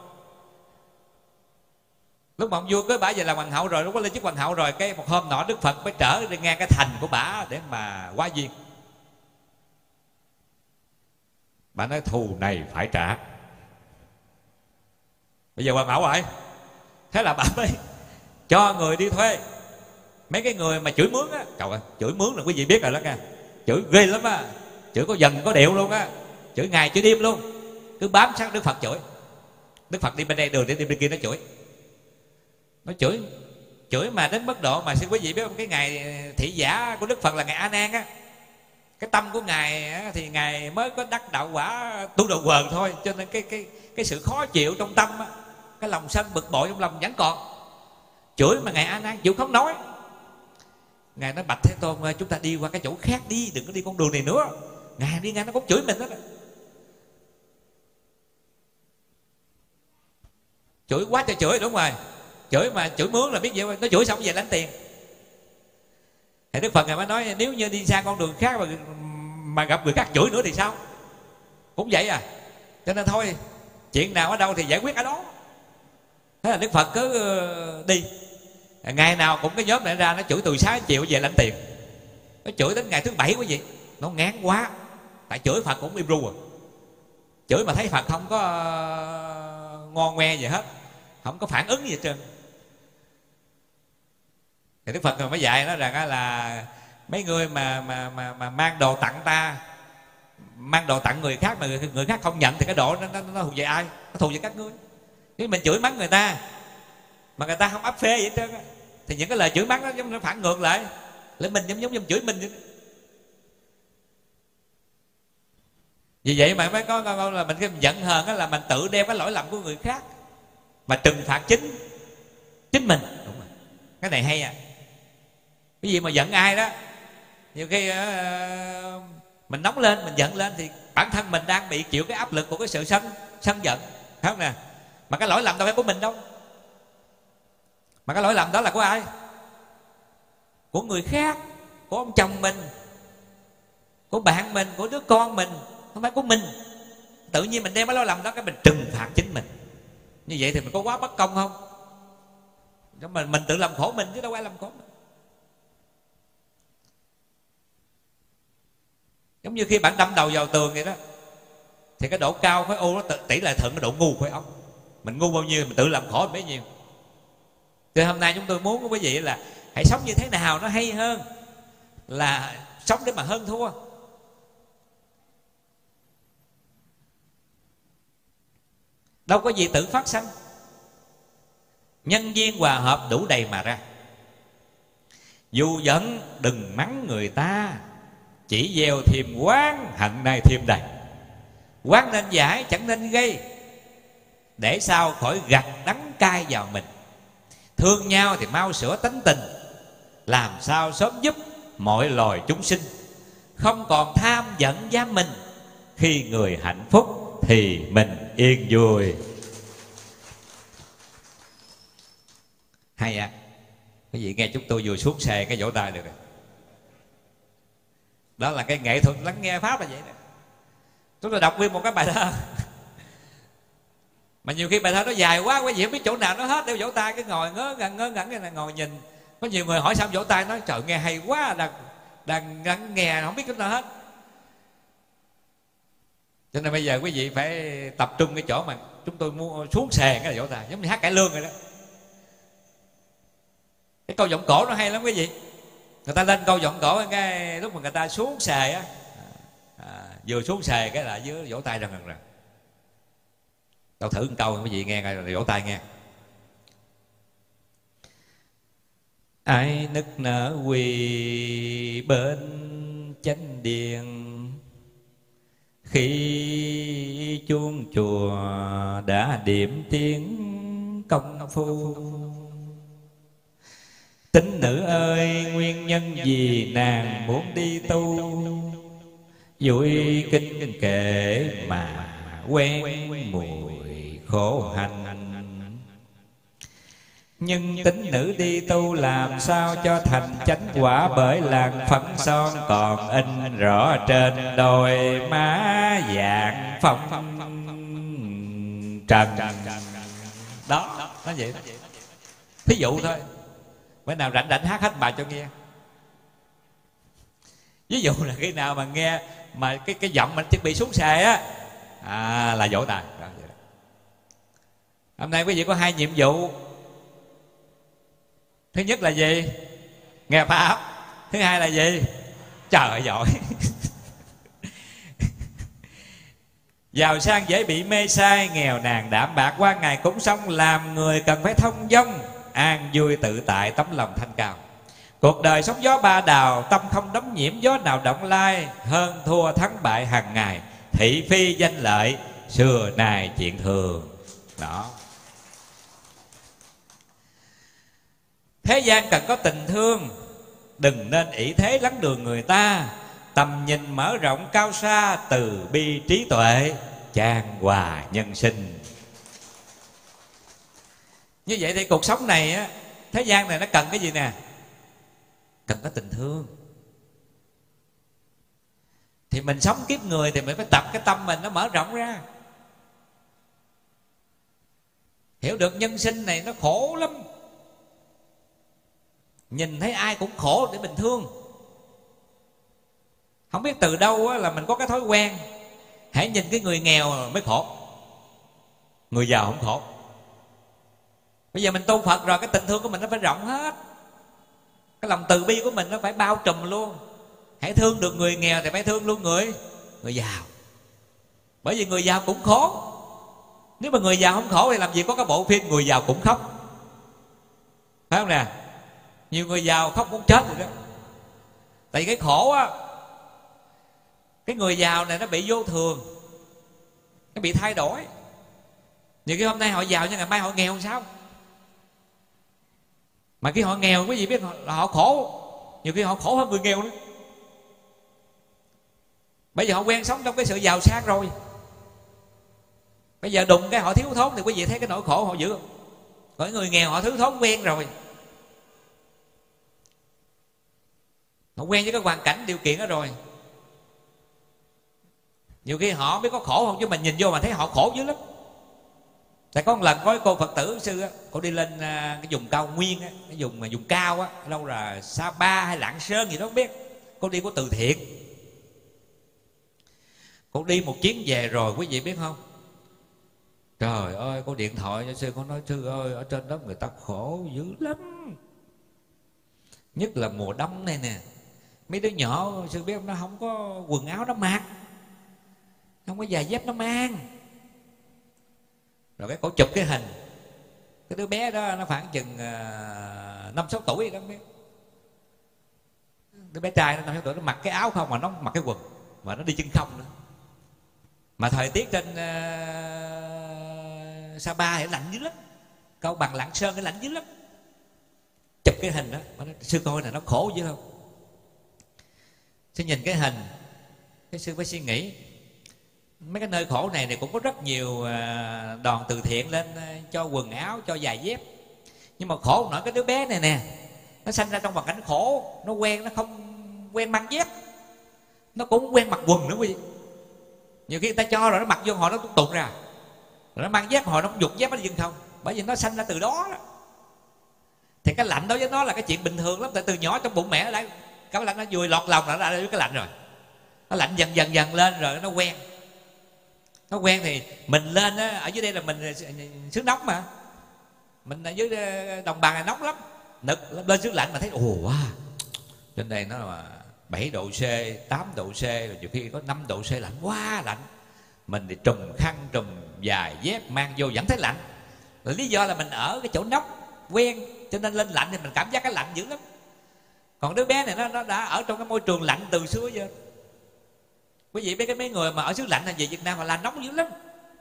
S1: lúc mà ông vua cưới bả về làm hoàng hậu rồi, lúc đó lên chức hoàng hậu rồi, cái một hôm nọ Đức Phật mới trở đi ngang cái thành của bả để mà hóa duyên. Bà nói thù này phải trả. Bây giờ hoàng hậu rồi, thế là bà mới cho người đi thuê. Mấy cái người mà chửi mướn á, trời ơi, chửi mướn là quý vị biết rồi đó nha, chửi ghê lắm á, chửi có dần có điệu luôn á, chửi ngày chửi đêm luôn, cứ bám sát Đức Phật chửi. Đức Phật đi bên đây đường để đi bên kia nó chửi, nó chửi mà đến mức độ mà xin quý vị biết không, cái ngày thị giả của Đức Phật là ngày A Nan á, cái tâm của ngài á, thì ngài mới có đắc đạo quả tu đầu quần thôi, cho nên cái sự khó chịu trong tâm á, cái lòng sân bực bội trong lòng vẫn còn. Chửi mà ngài A Nan chịu không nói. Ngài nói bạch Thế Tôn ơi, chúng ta đi qua cái chỗ khác đi, đừng có đi con đường này nữa. Ngài đi ngang nó cũng chửi mình đó. Chửi quá trời chửi, đúng rồi. Chửi mà chửi mướn là biết vậy, nó chửi xong về lãnh tiền. Thì Đức Phật ngài mới nói nếu như đi sang con đường khác mà gặp người khác chửi nữa thì sao? Cũng vậy à. Cho nên thôi, chuyện nào ở đâu thì giải quyết ở đó. Thế là Đức Phật cứ đi. Ngày nào cũng cái nhóm này ra nó chửi từ 6 triệu về lãnh tiền. Nó chửi đến ngày thứ 7 quý vị, nó ngán quá. Tại chửi Phật cũng im ru à. Chửi mà thấy Phật không có ngon ngoe gì hết, không có phản ứng gì hết trơn. Thì Đức Phật mới dạy nó rằng là mấy người mà mang đồ tặng ta, mang đồ tặng người khác mà người khác không nhận thì cái độ nó thuộc về ai? Nó thuộc về các ngươi. Nếu mình chửi mắng người ta mà người ta không áp phê gì hết trơn thì những cái lời chửi mắng đó giống nó phản ngược lại, mình giống như chửi mình vậy. Vì vậy mà mới có câu là mình giận hờn là mình tự đem cái lỗi lầm của người khác mà trừng phạt chính mình. Đúng rồi. Cái này hay à. Cái gì mà giận ai đó, nhiều khi mình nóng lên, mình giận lên thì bản thân mình đang bị chịu cái áp lực của cái sự sân giận, phải không nè? Mà cái lỗi lầm đâu phải của mình đâu, mà cái lỗi lầm đó là của ai? Của người khác, của ông chồng mình, của bạn mình, của đứa con mình, không phải của mình. Tự nhiên mình đem cái lỗi lầm đó cái mình trừng phạt chính mình. Như vậy thì mình có quá bất công không? Mình tự làm khổ mình chứ đâu ai làm khổ mình. Giống như khi bạn đâm đầu vào tường vậy đó, thì cái độ cao khối u nó tỷ lệ thuận cái độ ngu khối óc. Mình ngu bao nhiêu mình tự làm khổ bấy nhiêu. Thì hôm nay chúng tôi muốn của quý vị là hãy sống như thế nào nó hay hơn là sống để mà hơn thua. Đâu có gì tự phát sanh, nhân duyên hòa hợp đủ đầy mà ra. Dù giận đừng mắng người ta, chỉ gieo thêm oán hận này thêm đầy. Oán nên giải chẳng nên gây, để sao khỏi gặt đắng cay vào mình. Thương nhau thì mau sửa tánh tình, làm sao sớm giúp mọi loài chúng sinh. Không còn tham giận giam mình, khi người hạnh phúc thì mình yên vui. Hay à. Quý vị nghe chúng tôi vừa xuống xề cái vỗ tay được rồi. Đó là cái nghệ thuật lắng nghe pháp là vậy đó. Chúng tôi đọc nguyên một cái bài thơ mà nhiều khi bài thơ nó dài quá, quý vị không biết chỗ nào nó hết để vỗ tay, cái ngồi ngớ ngẩn cái này, ngồi nhìn. Có nhiều người hỏi sao vỗ tay, nói trời nghe hay quá, đang lắng nghe không biết chỗ nào hết. Cho nên bây giờ quý vị phải tập trung cái chỗ mà chúng tôi mua xuống xề cái là vỗ tay, giống như hát cải lương rồi đó. Cái câu giọng cổ nó hay lắm quý vị. Người ta lên câu giọng cổ cái lúc mà người ta xuống xề á, vừa xuống xề cái là dưới vỗ tay rần. Tao thử một câu quý vị nghe coi rồi vỗ tay nghe. Ai nức nở quỳ bên chánh điện, khi chuông chùa đã điểm tiếng công phu. Tín nữ ơi, nguyên nhân gì nàng muốn đi tu, vui kinh kệ mà quen mùi khổ hành. Nhưng tín nữ đi tu làm sao cho thành chánh quả, bởi làn phấn son còn in rõ trên đôi má vàng phong trần. Đó, nó vậy đó. Thí dụ thôi, bữa nào rảnh hát hết bài cho nghe. Ví dụ là khi nào mà nghe mà cái giọng mình chuẩn bị xuống xề á, là vỗ tay. Đó, vậy đó. Hôm nay quý vị có 2 nhiệm vụ. Thứ nhất là gì? Nghe pháp. Thứ hai là gì? Trời ơi giỏi. Giàu sang dễ bị mê sai, nghèo nàn đạm bạc qua ngày cũng xong. Làm người cần phải thông dong, an vui tự tại, tấm lòng thanh cao. Cuộc đời sóng gió ba đào, tâm không đắm nhiễm gió nào động lai. Hơn thua thắng bại hàng ngày, thị phi danh lợi, xưa nay chuyện thường. Đó. Thế gian cần có tình thương, đừng nên ỷ thế lấn đường người ta. Tầm nhìn mở rộng cao xa, từ bi trí tuệ, chan hòa nhân sinh. Như vậy thì cuộc sống này á, thế gian này nó cần cái gì nè? Cần có tình thương. Thì mình sống kiếp người thì mình phải tập cái tâm mình nó mở rộng ra, hiểu được nhân sinh này nó khổ lắm. Nhìn thấy ai cũng khổ để mình thương. Không biết từ đâu là mình có cái thói quen hãy nhìn cái người nghèo mới khổ, người giàu không khổ. Bây giờ mình tu Phật rồi, cái tình thương của mình nó phải rộng hết, cái lòng từ bi của mình nó phải bao trùm luôn. Hãy thương được người nghèo thì phải thương luôn người giàu. Bởi vì người giàu cũng khổ. Nếu mà người giàu không khổ thì làm gì có cái bộ phim người giàu cũng khóc, phải không nè? Nhiều người giàu khóc muốn chết rồi đó. Tại vì cái khổ á, cái người giàu này nó bị vô thường, nó bị thay đổi. Nhiều khi hôm nay họ giàu nhưng ngày mai họ nghèo làm sao? Mà khi họ nghèo quý vị biết là họ khổ. Nhiều khi họ khổ hơn người nghèo nữa. Bây giờ họ quen sống trong cái sự giàu sang rồi, bây giờ đụng cái họ thiếu thốn thì quý vị thấy cái nỗi khổ họ dữ không? Còn người nghèo họ thiếu thốn quen rồi, họ quen với cái hoàn cảnh điều kiện đó rồi. Nhiều khi họ biết có khổ không, chứ mình nhìn vô mà thấy họ khổ dữ lắm. Tại có một lần có cô Phật tử sư á, cô đi lên cái vùng cao nguyên á, cái vùng mà vùng cao á, đâu là Sapa hay Lạng Sơn gì đó không biết. Cô đi của từ thiện. Cô đi một chuyến về rồi quý vị biết không? Trời ơi, cô điện thoại cho sư, cô nói sư ơi, ở trên đó người ta khổ dữ lắm. Nhất là mùa đông này nè, mấy đứa nhỏ sư biết nó không có quần áo nó mặc, không có giày dép nó mang. Rồi cái cổ chụp cái hình, cái đứa bé đó nó khoảng chừng 5-6 tuổi đó không biết. Đứa bé trai nó 5-6 tuổi, nó mặc cái áo không mà nó mặc cái quần, mà nó đi chân không nữa. Mà thời tiết trên Sapa thì lạnh dữ lắm, Cao Bằng Lạng Sơn thì lạnh dữ lắm. Chụp cái hình đó, nó nói, sư coi là nó khổ dữ không? Sư nhìn cái hình, cái sư phải suy nghĩ, mấy cái nơi khổ này thì cũng có rất nhiều đoàn từ thiện lên cho quần áo, cho giày dép. Nhưng mà khổ nổi cái đứa bé này nè, nó sanh ra trong hoàn cảnh khổ, nó quen, nó không quen mang dép, nó cũng không quen mặc quần nữa quý vị. Nhiều khi người ta cho rồi nó mặc vô họ nó tụt ra, rồi nó mang dép họ nó cũng giục dép nó dừng không. Bởi vì nó sanh ra từ đó đó. Thì cái lạnh đối với nó là cái chuyện bình thường lắm. Tại từ nhỏ trong bụng mẹ nó đã, cái lạnh nó vùi lọt lòng là nó đã biết cái lạnh rồi. Nó lạnh dần lên rồi nó quen. Nó quen thì mình lên á, ở dưới đây là mình xứ nóng mà, mình ở dưới đồng bằng này nóng lắm, nực lên xứ lạnh mà thấy ồ wow, trên đây nó là 7 độ C, 8 độ C, rồi nhiều khi có 5 độ C, lạnh quá lạnh. Mình thì trùm khăn, trùm dài dép mang vô vẫn thấy lạnh. Là lý do là mình ở cái chỗ nóng quen, cho nên lên lạnh thì mình cảm giác cái lạnh dữ lắm. Còn đứa bé này nó đã ở trong cái môi trường lạnh từ xưa giờ. Quý vị biết cái mấy người mà ở xứ lạnh là về Việt Nam mà là nóng dữ lắm.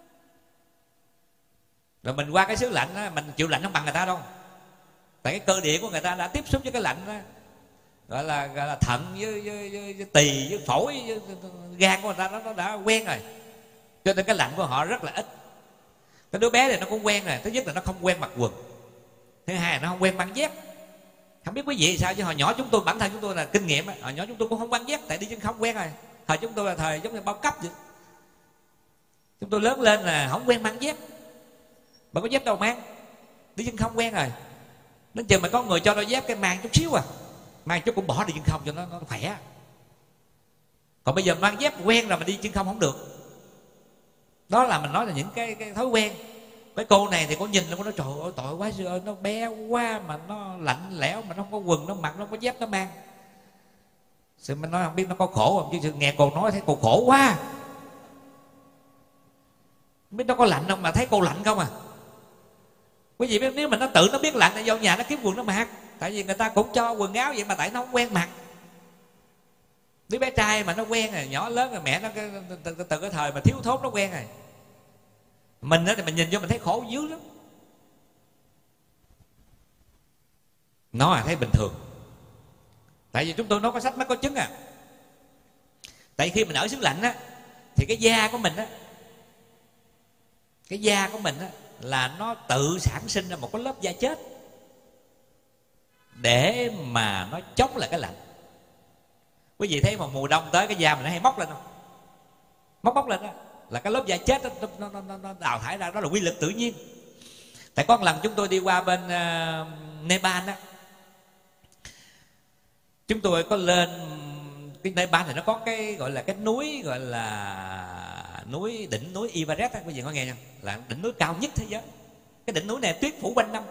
S1: Rồi mình qua cái xứ lạnh đó, mình chịu lạnh không bằng người ta đâu. Tại cái cơ địa của người ta đã tiếp xúc với cái lạnh đó, gọi là thận với tỳ với phổi với gan của người ta nó đã quen rồi, cho nên cái lạnh của họ rất là ít. Cái đứa bé này nó cũng quen rồi. Thứ nhất là nó không quen mặc quần, thứ hai là nó không quen mang dép. Không biết quý vị sao chứ hồi nhỏ chúng tôi, bản thân chúng tôi là kinh nghiệm, hồi nhỏ chúng tôi cũng không mang dép, tại đi chân không quen rồi. Thời chúng tôi là thời giống như bao cấp vậy. Chúng tôi lớn lên là không quen mang dép, mà có dép đâu mang, đi chân không quen rồi. Đến chừng mà có người cho đôi dép cái mang chút xíu à, mang chút cũng bỏ đi chân không cho nó khỏe. Còn bây giờ mang dép quen rồi mà đi chân không không được. Đó là mình nói là những cái thói quen. Cái cô này thì cô nhìn nó nói trời ơi tội quá sư ơi, nó bé quá mà nó lạnh lẽo, mà nó không có quần nó mặc, nó không có dép nó mang. Sư mới nói không biết nó có khổ không, chứ sư nghe cô nói thấy cô khổ quá. Không biết nó có lạnh không mà thấy cô lạnh không à. Quý vị biết nếu mà nó tự nó biết lạnh thì vô nhà nó kiếm quần nó mặc. Tại vì người ta cũng cho quần áo vậy mà tại nó không quen mặc. Đứa bé trai mà nó quen rồi, nhỏ lớn rồi mẹ nó từ cái thời mà thiếu thốn nó quen rồi. Mình thì mình nhìn vô mình thấy khổ dữ lắm. Nó là thấy bình thường. Tại vì chúng tôi nói có sách mới có chứng à. Tại khi mình ở xứ lạnh á, thì cái da của mình á, cái da của mình á là nó tự sản sinh ra một cái lớp da chết để mà nó chống lại cái lạnh. Quý vị thấy mà mùa đông tới cái da mình nó hay móc lên không? Móc lên đó là cái lớp da chết đó, nó đào thải ra, đó là quy luật tự nhiên. Tại có một lần chúng tôi đi qua bên Nepal á, chúng tôi có lên cái Nepal thì nó có cái gọi là cái núi, gọi là đỉnh núi Everest á, quý vị có nghe không? Là đỉnh núi cao nhất thế giới. Cái đỉnh núi này tuyết phủ quanh năm.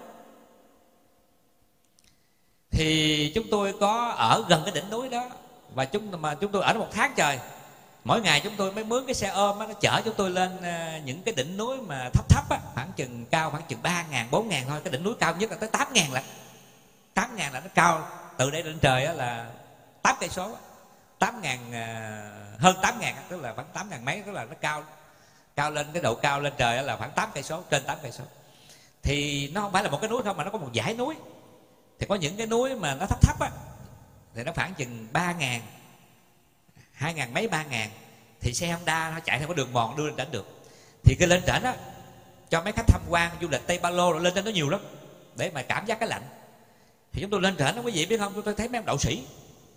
S1: Thì chúng tôi có ở gần cái đỉnh núi đó, và chúng tôi ở đó 1 tháng trời. Mỗi ngày chúng tôi mới mướn cái xe ôm đó, nó chở chúng tôi lên những cái đỉnh núi mà thấp á, khoảng chừng cao khoảng chừng 3.000, 4.000 thôi. Cái đỉnh núi cao nhất là tới 8.000 lận. 8.000 là nó cao từ đây lên trời á, là 8 cây số. 8.000 hơn 8.000 tức là khoảng 8.000 mấy, tức là nó cao lên, cái độ cao lên trời là khoảng 8 cây số, trên 8 cây số. Thì nó không phải là một cái núi không mà nó có một dãy núi. Thì có những cái núi mà nó thấp á thì nó khoảng chừng 3.000, 2.000 mấy 3.000, thì xe Honda nó chạy theo cái đường mòn đưa lên trển được. Thì cái lên trển á cho mấy khách tham quan du lịch Tây Ba Lô rồi lên trên nó nhiều lắm để mà cảm giác cái lạnh. Thì chúng tôi lên trển đó, quý vị biết không, chúng tôi thấy mấy ông đạo sĩ,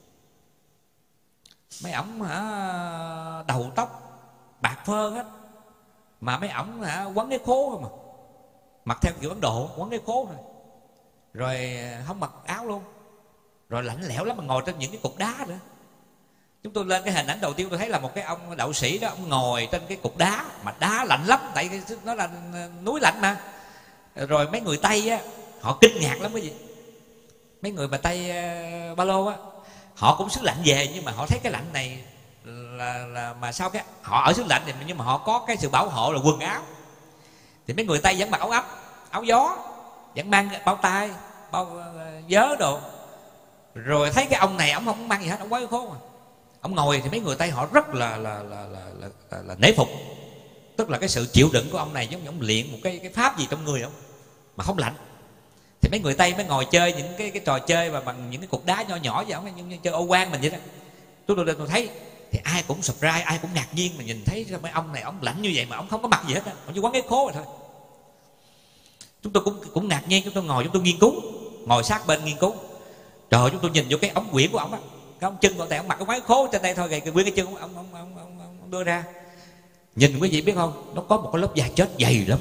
S1: mấy ổng đầu tóc bạc phơ hết, mà mấy ổng quấn cái khố không à, mặc theo kiểu Ấn Độ, quấn cái khố thôi, rồi không mặc áo luôn, rồi lạnh lẽo lắm, mà ngồi trên những cái cục đá nữa. Chúng tôi lên cái hình ảnh đầu tiên tôi thấy là một cái ông đạo sĩ đó, ông ngồi trên cái cục đá mà đá lạnh lắm, tại nó là núi lạnh mà. Rồi mấy người Tây á họ kinh ngạc lắm, cái gì mấy người mà Tây Ba Lô á, họ cũng xứ lạnh về nhưng mà họ thấy cái lạnh này là mà sao cái họ ở xứ lạnh thì nhưng mà họ có cái sự bảo hộ là quần áo. Thì mấy người Tây vẫn mặc áo ấm, áo gió, vẫn mang bao tay, bao vớ đồ. Rồi thấy cái ông này ông không mang gì hết, ông quá khố mà. Ông ngồi thì mấy người Tây họ rất là nể phục. Tức là cái sự chịu đựng của ông này giống như ông luyện một cái pháp gì trong người ông mà không lạnh. Thì mấy người Tây mới ngồi chơi những cái trò chơi mà bằng những cái cục đá nho nhỏ vậy, ông như chơi ô quan mình vậy đó. Tôi thấy thì ai cũng surprise, ai cũng ngạc nhiên mà nhìn thấy mấy ông này ông lạnh như vậy mà ông không có mặc gì hết á, ông chỉ quấn cái khố rồi thôi. Chúng tôi cũng ngạc nhiên, chúng tôi ngồi chúng tôi nghiên cứu, ngồi sát bên nghiên cứu. Trời ơi, chúng tôi nhìn vô cái ống quyển của ông á, cái ống chân của ông mặc cái váy khố trên đây thôi, cái nguyên cái chân ông đưa ra. Nhìn quý vị biết không, nó có một cái lớp da chết dày lắm.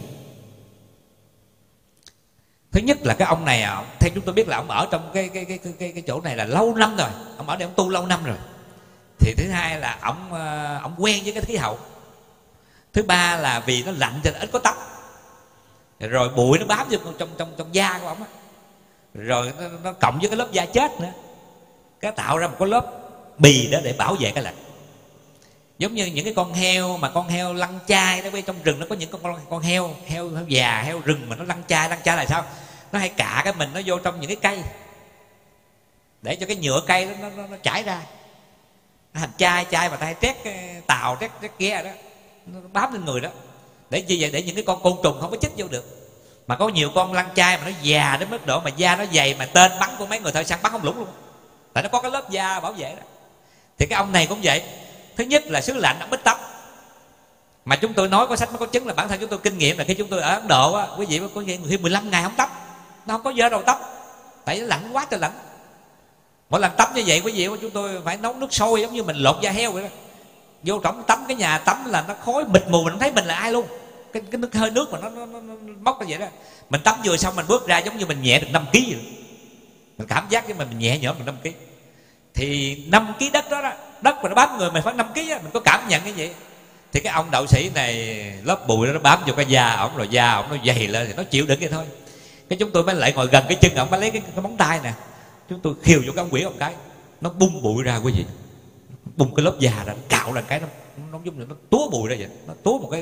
S1: Thứ nhất là cái ông này theo chúng tôi biết là ông ở trong cái chỗ này là lâu năm rồi, ông ở đây ông tu lâu năm rồi. Thì thứ hai là ông quen với cái khí hậu. Thứ ba là vì nó lạnh cho nên ít có tóc, rồi bụi nó bám vô trong da của ông á, rồi nó cộng với cái lớp da chết nữa, cái tạo ra một cái lớp bì đó để bảo vệ cái lạnh. Giống như những cái con heo mà con heo lăn chai đó, trong rừng nó có những con heo già, heo rừng mà nó lăn chai là sao? Nó hay cạ cái mình nó vô trong những cái cây để cho cái nhựa cây đó nó chảy ra, nó thành chai mà ta hay trét tàu trét ghe đó, nó bám lên người đó. Để như vậy để những cái con côn trùng không có chích vô được. Mà có nhiều con lăn chai mà nó già đến mức độ mà da nó dày mà tên bắn của mấy người thợ săn bắn không lũng luôn, tại nó có cái lớp da bảo vệ đó. Thì cái ông này cũng vậy. Thứ nhất là xứ lạnh ông ít tóc, mà chúng tôi nói có sách nó có chứng là bản thân chúng tôi kinh nghiệm là khi chúng tôi ở Ấn Độ á, quý vị có người khi 15 ngày không tóc, nó không có dơ đầu tóc, tại nó lạnh quá trời lạnh. Mỗi lần tắm như vậy quý vị chúng tôi phải nấu nước sôi giống như mình lột da heo vậy đó, vô trong tắm cái nhà tắm là nó khói mịt mù, mình không thấy mình là ai luôn. Cái nước hơi nước mà nó bốc ra vậy đó. Mình tắm vừa xong mình bước ra giống như mình nhẹ được 5 kg vậy. Mình cảm giác với mình nhẹ nhõm được 5 kg. Thì 5 kg đất đó, đất mà nó bám người mình phải 5 kg á, mình có cảm nhận cái gì. Thì cái ông đạo sĩ này lớp bụi đó nó bám vô cái da ổng, rồi da ổng nó dày lên thì nó chịu đựng vậy thôi. Cái chúng tôi mới lại ngồi gần cái chân ổng, mới lấy cái móng tay nè, chúng tôi khiêu vô cái ông quỷ ông cái, nó bung bụi ra quý vị, bung cái lớp da ra, nó cạo ra cái nó giống như nó túa bụi ra vậy, nó túa một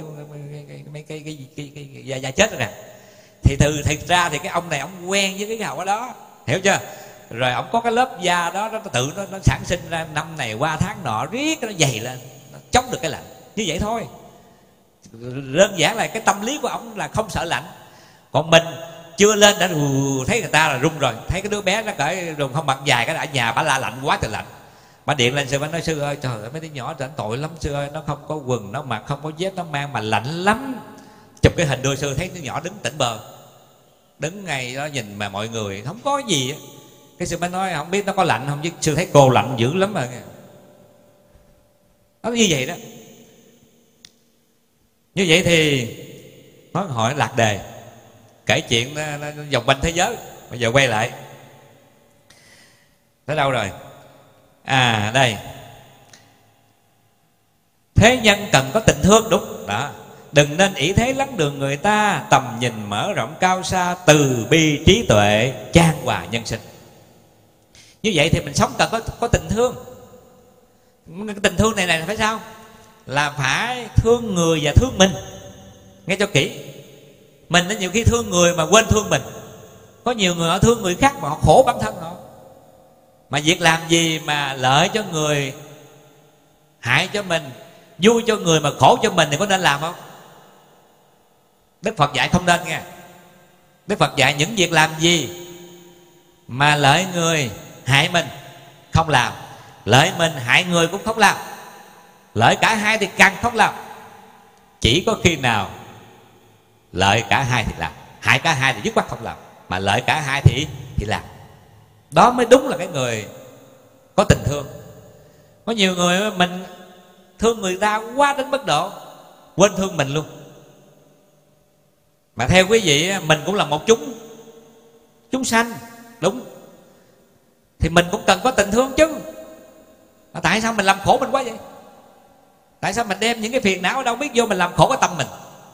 S1: cái da chết đó nè. Thì thực ra thì cái ông này ông quen với cái hậu đó, hiểu chưa? Rồi ông có cái lớp da đó, nó tự nó sản sinh ra năm này qua tháng nọ, riết nó dày lên, nó chống được cái lạnh, như vậy thôi. Đơn giản là cái tâm lý của ông là không sợ lạnh. Còn mình chưa lên đã thấy người ta là run rồi, thấy cái đứa bé nó cởi rùng không mặc dài cái đã nhà bà la lạnh quá trời lạnh. Bà điện lên sư, bà nói sư ơi trời ơi mấy đứa nhỏ rảnh tội lắm sư ơi, nó không có quần nó mặc, không có dép nó mang mà lạnh lắm. Chụp cái hình đưa sư, thấy đứa nhỏ đứng tỉnh bờ, đứng ngay đó nhìn mà mọi người không có gì á. Cái sư mới nói không biết nó có lạnh không chứ sư thấy cô lạnh dữ lắm rồi. Nó như vậy đó. Như vậy thì nói hỏi lạc đề, kể chuyện nó vòng quanh thế giới. Bây giờ quay lại tới đâu rồi? À đây, thế nhân cần có tình thương, đúng đó. Đừng nên ỷ thế lấn đường người ta, tầm nhìn mở rộng cao xa, từ bi trí tuệ chan hòa nhân sinh. Như vậy thì mình sống cần có tình thương. Cái tình thương này là phải sao? Là phải thương người và thương mình. Nghe cho kỹ. Mình nhiều khi thương người mà quên thương mình. Có nhiều người họ thương người khác mà họ khổ bản thân họ. Mà việc làm gì mà lợi cho người, hại cho mình, vui cho người mà khổ cho mình thì có nên làm không? Đức Phật dạy không nên nghe. Đức Phật dạy những việc làm gì mà lợi người hại mình không làm, lợi mình hại người cũng không làm, lợi cả hai thì càng không làm. Chỉ có khi nào lợi cả hai thì làm, hại cả hai thì dứt khoát không làm, mà lợi cả hai thì làm. Đó mới đúng là cái người có tình thương. Có nhiều người mình thương người ta quá đến mức độ quên thương mình luôn. Mà theo quý vị, mình cũng là một chúng sanh, đúng. Thì mình cũng cần có tình thương chứ. Mà tại sao mình làm khổ mình quá vậy? Tại sao mình đem những cái phiền não ở đâu biết vô mình làm khổ cái tâm mình?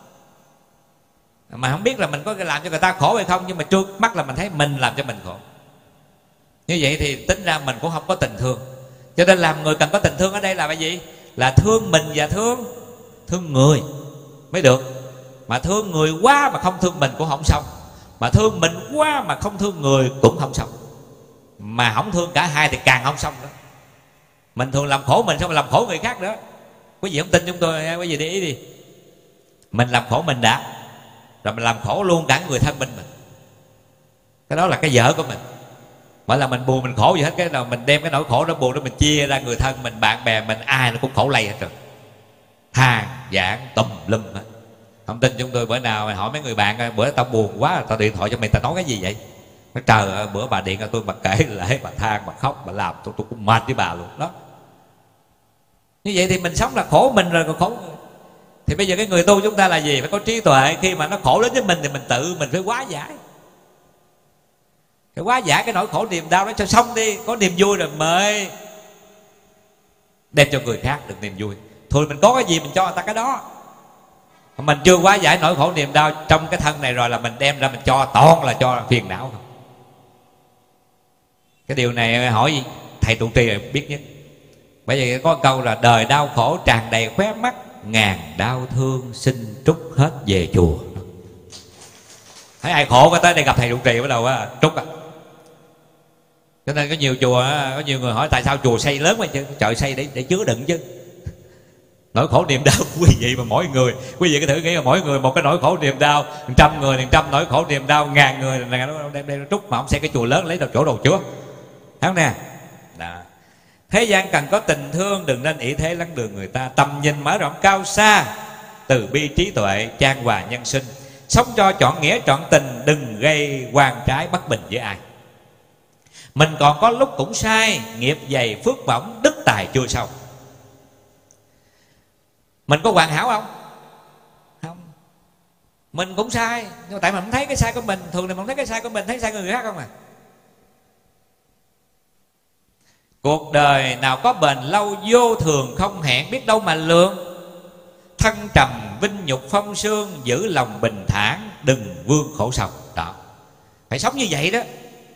S1: Mà không biết là mình có làm cho người ta khổ hay không, nhưng mà trước mắt là mình thấy mình làm cho mình khổ. Như vậy thì tính ra mình cũng không có tình thương. Cho nên làm người cần có tình thương ở đây là cái gì? Là thương mình và thương người mới được. Mà thương người quá mà không thương mình cũng không xong, mà thương mình quá mà không thương người cũng không xong, mà không thương cả hai thì càng không xong nữa. Mình thường làm khổ mình xong rồi làm khổ người khác nữa. Quý vị không tin chúng tôi, quý vị để ý đi. Mình làm khổ mình đã, rồi mình làm khổ luôn cả người thân mình. Cái đó là cái vợ của mình. Bởi là mình buồn mình khổ gì hết, cái nào mình đem cái nỗi khổ đó buồn đó mình chia ra người thân mình, bạn bè mình, ai nó cũng khổ lây hết rồi. Than giảng tùm lum hết. Không tin chúng tôi, bữa nào mày hỏi mấy người bạn, bữa tao buồn quá tao điện thoại cho mày, tao nói cái gì vậy? Nói trời ơi, bữa bà điện cho tôi mà kể lại, bà than bà khóc bà làm tôi cũng mệt với bà luôn đó. Như vậy thì mình sống là khổ mình rồi còn khổ người. Thì bây giờ cái người tu chúng ta là gì? Phải có trí tuệ. Khi mà nó khổ đến với mình thì mình tự mình phải hóa giải. Phải hóa giải cái nỗi khổ niềm đau đó cho xong đi. Có niềm vui rồi mới đem cho người khác được niềm vui. Thôi mình có cái gì mình cho người ta cái đó. Mình chưa hóa giải nỗi khổ niềm đau trong cái thân này rồi là mình đem ra mình cho toàn là cho phiền não không. Cái điều này hỏi thầy trụ trì biết nhất. Bởi vì có câu là đời đau khổ tràn đầy khóe mắt, ngàn đau thương xin trút hết về chùa. Thấy ai khổ cái tới đây gặp thầy trụ trì bắt đầu trút à. Cho nên có nhiều chùa, có nhiều người hỏi tại sao chùa xây lớn vậy chứ? Trời xây để chứa đựng chứ. Nỗi khổ niềm đau quý vị mà mỗi người, quý vị cứ thử nghĩ là mỗi người một cái nỗi khổ niềm đau, 100 người 100 nỗi khổ niềm đau, 1000 người nó đem trút, mà ông xây cái chùa lớn lấy đâu chỗ đầu chứa. Thấy không nè? Đó. Thế gian cần có tình thương, đừng nên ỷ thế lấn đường người ta, tầm nhìn mở rộng cao xa, từ bi trí tuệ chan hòa nhân sinh. Sống cho trọn nghĩa trọn tình, đừng gây oan trái bất bình với ai. Mình còn có lúc cũng sai, nghiệp dày phước bỏng, đức tài chưa xong. Mình có hoàn hảo không? Không. Mình cũng sai, nhưng mà tại mình không thấy cái sai của mình. Thường thì mình không thấy cái sai của mình, thấy sai của người khác không à. Cuộc đời nào có bền lâu, vô thường không hẹn, biết đâu mà lượng. thân trầm vinh nhục phong sương, giữ lòng bình thản đừng vương khổ sầu. Đó, phải sống như vậy đó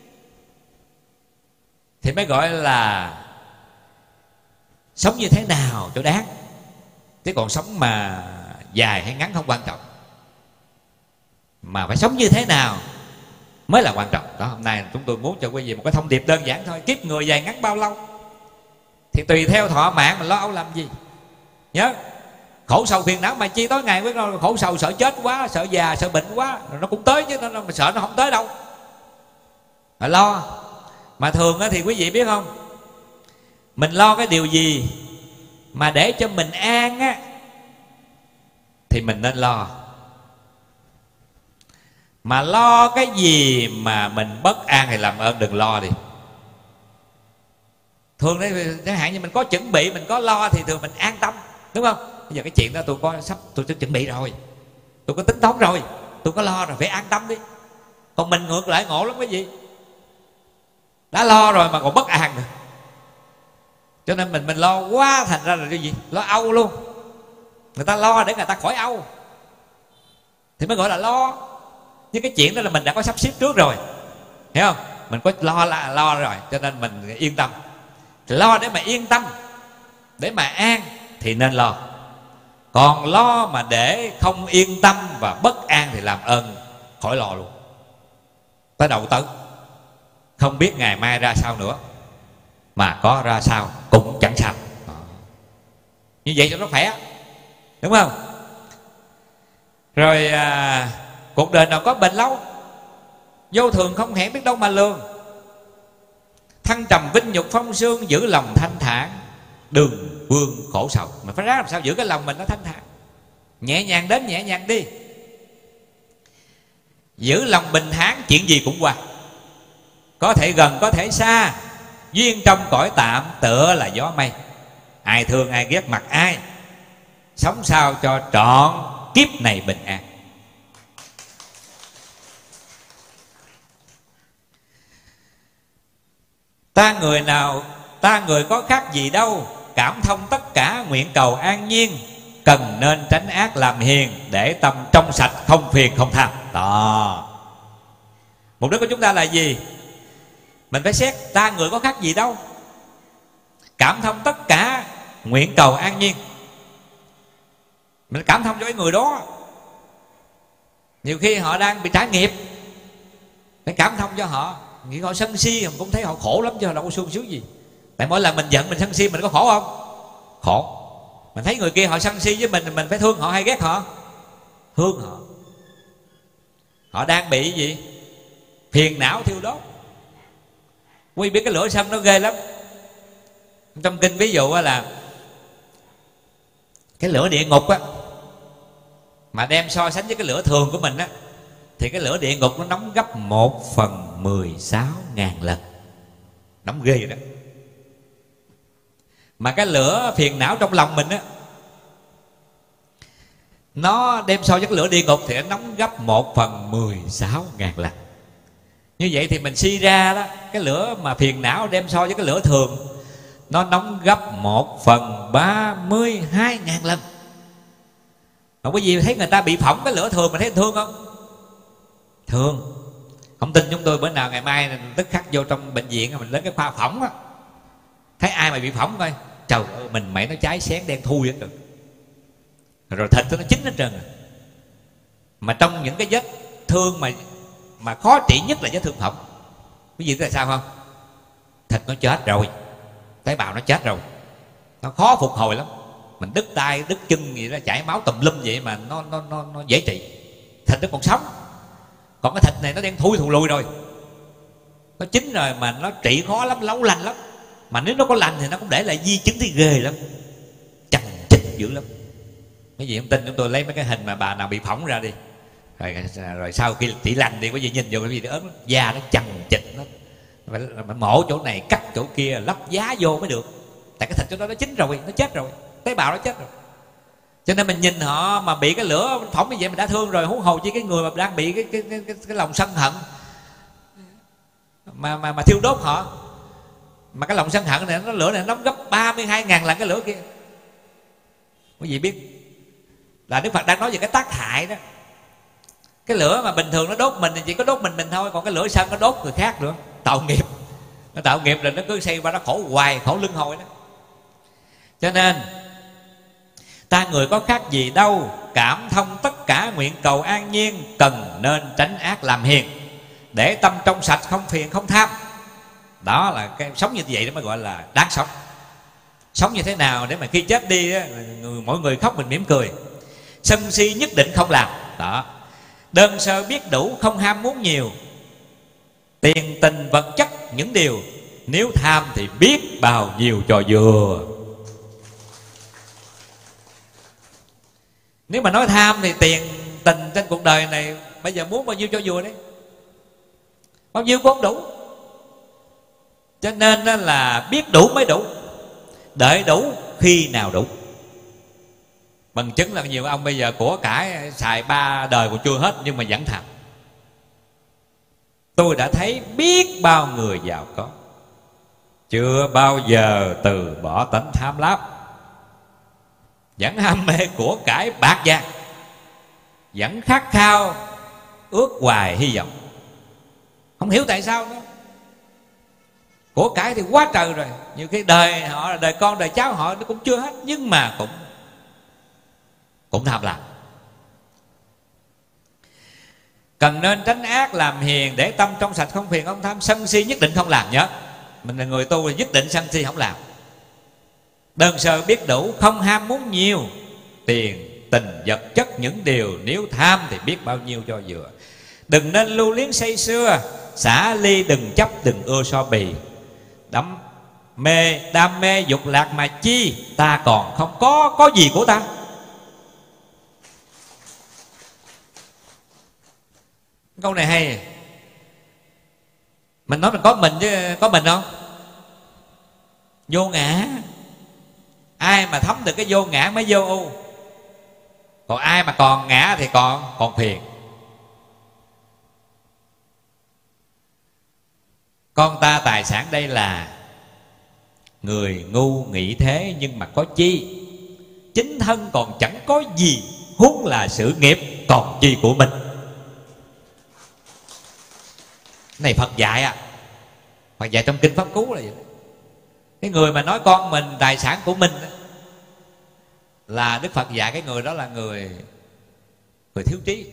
S1: thì mới gọi là sống như thế nào cho đáng. Chứ còn sống mà dài hay ngắn không quan trọng, mà phải sống như thế nào mới là quan trọng. Đó, hôm nay chúng tôi muốn cho quý vị một cái thông điệp đơn giản thôi. Kiếp người dài ngắn bao lâu thì tùy theo thọ mạng mà lo âu làm gì. Nhớ, khổ sầu phiền não mà chi tối ngày với nó khổ sầu, sợ chết quá, sợ già, sợ bệnh quá, rồi nó cũng tới chứ nó sợ nó không tới đâu. Mà lo. Mà thường thì quý vị biết không, mình lo cái điều gì mà để cho mình an á thì mình nên lo. Mà lo cái gì mà mình bất an thì làm ơn đừng lo đi. Thường đấy, chẳng hạn như mình có chuẩn bị, mình có lo thì thường mình an tâm, đúng không? Bây giờ cái chuyện đó tôi chuẩn bị rồi, tôi có tính toán rồi, tôi có lo rồi, phải an tâm đi. Còn mình ngược lại ngộ lắm quý vị, đã lo rồi mà còn bất an nữa. Cho nên mình lo quá, thành ra là cái gì? Lo âu luôn. Người ta lo để người ta khỏi âu thì mới gọi là lo. Nhưng cái chuyện đó là mình đã có sắp xếp trước rồi, hiểu không? Mình có lo rồi, cho nên mình yên tâm. Lo để mà yên tâm, để mà an thì nên lo. Còn lo mà để không yên tâm và bất an thì làm ơn khỏi lo luôn. Tới đầu tới không biết ngày mai ra sao nữa, mà có ra sao cũng chẳng sao. Như vậy cho nó khỏe, đúng không? Rồi cuộc đời nào có bền lâu, vô thường không hẹn biết đâu mà lường. Thăng trầm vinh nhục phong sương, giữ lòng thanh thản đừng vương khổ sầu. Mình phải ráng làm sao giữ cái lòng mình nó thanh thản, nhẹ nhàng đến nhẹ nhàng đi. Giữ lòng bình thản, chuyện gì cũng qua, có thể gần có thể xa, duyên trong cõi tạm tựa là gió mây. Ai thương ai ghét mặc ai, sống sao cho trọn kiếp này bình an. Ta người có khác gì đâu, cảm thông tất cả nguyện cầu an nhiên. Cần nên tránh ác làm hiền, để tâm trong sạch không phiền không tham. Đó, mục đích của chúng ta là gì? Mình phải xét ta người có khác gì đâu, cảm thông tất cả nguyện cầu an nhiên. Mình cảm thông cho cái người đó. Nhiều khi họ đang bị trả nghiệp, phải cảm thông cho họ. Nghĩ họ sân si mình cũng thấy họ khổ lắm, chứ họ đâu có sung sướng gì. Tại mỗi lần mình giận, mình sân si, mình có khổ không? Khổ. Mình thấy người kia họ sân si với mình phải thương họ hay ghét họ? Thương họ. Họ đang bị gì? Phiền não thiêu đốt. Quý biết cái lửa sân nó ghê lắm. Trong kinh ví dụ là cái lửa địa ngục á, mà đem so sánh với cái lửa thường của mình á, thì cái lửa địa ngục nó nóng gấp 1/16.000 lần. Nóng ghê rồi đó. Mà cái lửa phiền não trong lòng mình á, nó đem so với cái lửa địa ngục thì nó nóng gấp 1/16.000 lần. Như vậy thì mình suy ra đó, cái lửa mà phiền não đem so với cái lửa thường, nó nóng gấp 1/32.000 lần. Mà quý vị thấy người ta bị phỏng cái lửa thường, mình thấy thương không? Thương. Không tin chúng tôi bữa nào ngày mai tức khắc vô trong bệnh viện, mình lấy cái khoa phỏng á, thấy ai mà bị phỏng coi, trời ơi, mình mày nó cháy xém đen thui hết trơn, rồi thịt nó chín hết trơn. Mà trong những cái vết thương mà khó trị nhất là vết thương phỏng. Quý vị biết tại sao không? Thịt nó chết rồi, tế bào nó chết rồi, nó khó phục hồi lắm. Mình đứt tay đứt chân gì đó, chảy máu tùm lum vậy mà nó dễ trị. Thịt nó còn sống. Còn cái thịt này nó đen thui thù lùi rồi, nó chín rồi mà nó trị khó lắm, lâu lành lắm. Mà nếu nó có lành thì nó cũng để lại di chứng thì ghê lắm, chằng chịt dữ lắm. Mấy vị không tin chúng tôi lấy mấy cái hình mà bà nào bị phỏng ra đi, rồi sau khi chỉ lành đi, quý vị nhìn vô cái gì nó ớn, da nó chằng chịt, nó phải mổ chỗ này cắt chỗ kia, lắp giá vô mới được. Tại cái thịt chỗ đó nó chín rồi, nó chết rồi, tế bào nó chết rồi. Cho nên mình nhìn họ mà bị cái lửa phỏng như vậy mình đã thương rồi, huống hồ chi cái người mà đang bị cái lòng sân hận mà thiêu đốt họ. Mà cái lòng sân hận này, nó lửa này nó gấp 32.000 lần cái lửa kia. Quý vị biết Là Đức Phật đang nói về cái tác hại đó. Cái lửa mà bình thường nó đốt mình thì chỉ có đốt mình thôi, còn cái lửa sân nó đốt người khác nữa, tạo nghiệp. Nó tạo nghiệp rồi nó cứ xây qua nó khổ hoài, khổ luân hồi đó. Cho nên ta người có khác gì đâu, cảm thông tất cả nguyện cầu an nhiên, cần nên tránh ác làm hiền, để tâm trong sạch không phiền không tham. Đó là cái sống như vậy đó mới gọi là đáng sống. Sống như thế nào để mà khi chết đi đó, mọi người khóc mình mỉm cười. Sân si nhất định không làm. Đó. Đơn sơ biết đủ, không ham muốn nhiều. Tiền tình vật chất những điều, nếu tham thì biết bao nhiêu trò vừa. Nếu mà nói tham thì tiền tình trên cuộc đời này bây giờ muốn bao nhiêu cho vừa đấy, bao nhiêu cũng không đủ. Cho nên là biết đủ mới đủ, đợi đủ khi nào đủ. Bằng chứng là nhiều ông bây giờ của cải xài 3 đời còn chưa hết nhưng mà vẫn tham. Tôi đã thấy biết bao người giàu có chưa bao giờ từ bỏ tánh tham lam, vẫn ham mê của cải bạc vàng, vẫn khát khao ước hoài hy vọng. Không hiểu tại sao nữa. Của cải thì quá trời rồi, nhiều khi đời họ, đời con, đời cháu họ nó cũng chưa hết, nhưng mà cũng tham lam. Cần nên tránh ác làm hiền, để tâm trong sạch không phiền không tham. Sân si nhất định không làm. Nhớ mình là người tu thì nhất định sân si không làm. Đơn sơ biết đủ, không ham muốn nhiều. Tiền tình vật chất những điều, nếu tham thì biết bao nhiêu cho vừa. Đừng nên lưu luyến say sưa, xả ly đừng chấp, đừng ưa so bì. Đam mê dục lạc mà chi, ta còn không có gì của ta. Câu này hay. Mình nói mình có mình chứ có mình không? Vô ngã. Ai mà thấm được cái vô ngã mới vô ưu. Còn ai mà còn ngã thì còn phiền. Con ta tài sản đây là, người ngu nghĩ thế nhưng mà có chi. Chính thân còn chẳng có gì, huống là sự nghiệp còn chi của mình. Cái này Phật dạy à. Phật dạy trong Kinh Pháp Cú là vậy. Cái người mà nói con mình tài sản của mình là Đức Phật dạy cái người đó là người thiếu trí.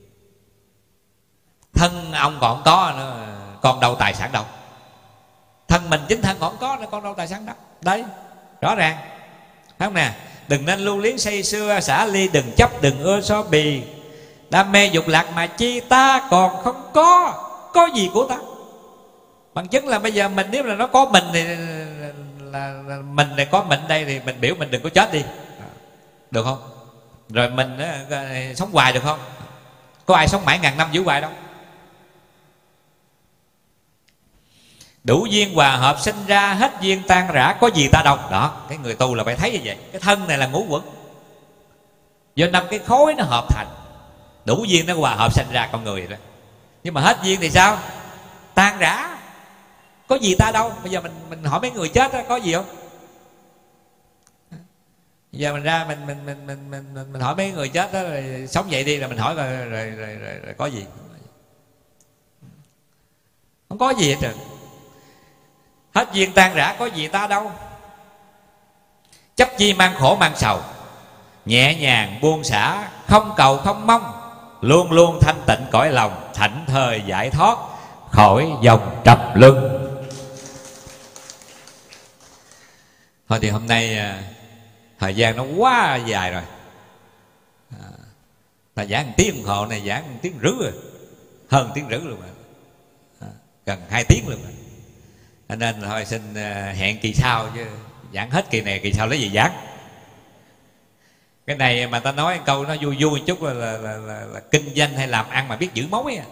S1: Thân ông còn không có nữa, còn đâu tài sản đâu. Thân mình chính thân còn không có nữa, còn đâu tài sản đâu. Đấy, rõ ràng. Thấy không nè? Đừng nên lưu luyến say sưa, xả ly đừng chấp, đừng ưa so bì. Đam mê dục lạc mà chi, ta còn không có gì của ta. Bằng chứng là bây giờ mình nếu là nó có mình thì là mình này có mình đây thì mình biểu mình đừng có chết đi, được không? Rồi mình sống hoài được không? Có ai sống mãi ngàn năm giữ hoài đâu. Đủ duyên hòa hợp sinh ra, hết duyên tan rã, có gì ta đâu. Đó, cái người tu là phải thấy như vậy. Cái thân này là ngũ quẩn, do 5 cái khối nó hợp thành. Đủ duyên nó hòa hợp sinh ra con người đó. Nhưng mà hết duyên thì sao? Tan rã, có gì ta đâu. Bây giờ mình hỏi mấy người chết đó, có gì không? Bây giờ mình ra mình hỏi mấy người chết đó, rồi sống dậy đi, rồi mình hỏi rồi có gì? Không có gì hết trơn. Hết duyên tan rã, có gì ta đâu. Chấp chi mang khổ mang sầu, nhẹ nhàng buông xả, không cầu không mong, luôn luôn thanh tịnh cõi lòng, thảnh thơi giải thoát khỏi dòng trầm luân. Thôi thì hôm nay thời gian nó quá dài rồi. Ta giảng 1 tiếng đồng hồ này, giảng 1 tiếng rưỡi rồi, hơn 1 tiếng rưỡi luôn rồi, gần 2 tiếng luôn rồi. Cho nên thôi xin hẹn kỳ sau, chứ giảng hết kỳ này kỳ sau lấy gì giảng. Cái này mà ta nói câu nó vui vui một chút là kinh doanh hay làm ăn mà biết giữ mối à.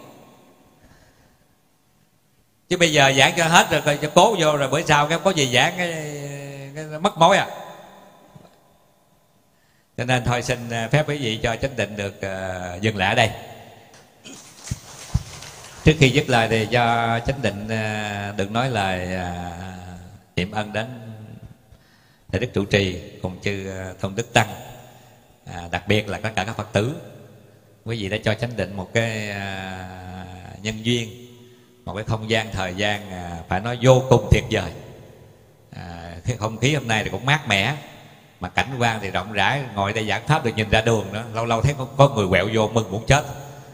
S1: Chứ bây giờ giảng cho hết rồi cho cố vô, rồi bữa sau cái có gì giảng cái mất mối à. Cho nên thôi xin phép quý vị cho chánh định được dừng lại ở đây. Trước khi dứt lời thì cho chánh định được nói lời niệm ân đến thầy đức trụ trì cùng chư tôn đức tăng. đặc biệt là tất cả các Phật tử. Quý vị đã cho chánh định một cái nhân duyên, một cái không gian thời gian phải nói vô cùng tuyệt vời. Cái không khí hôm nay thì cũng mát mẻ, mà cảnh quan thì rộng rãi, ngồi đây giảng pháp được nhìn ra đường nữa, lâu lâu thấy có người quẹo vô mừng muốn chết.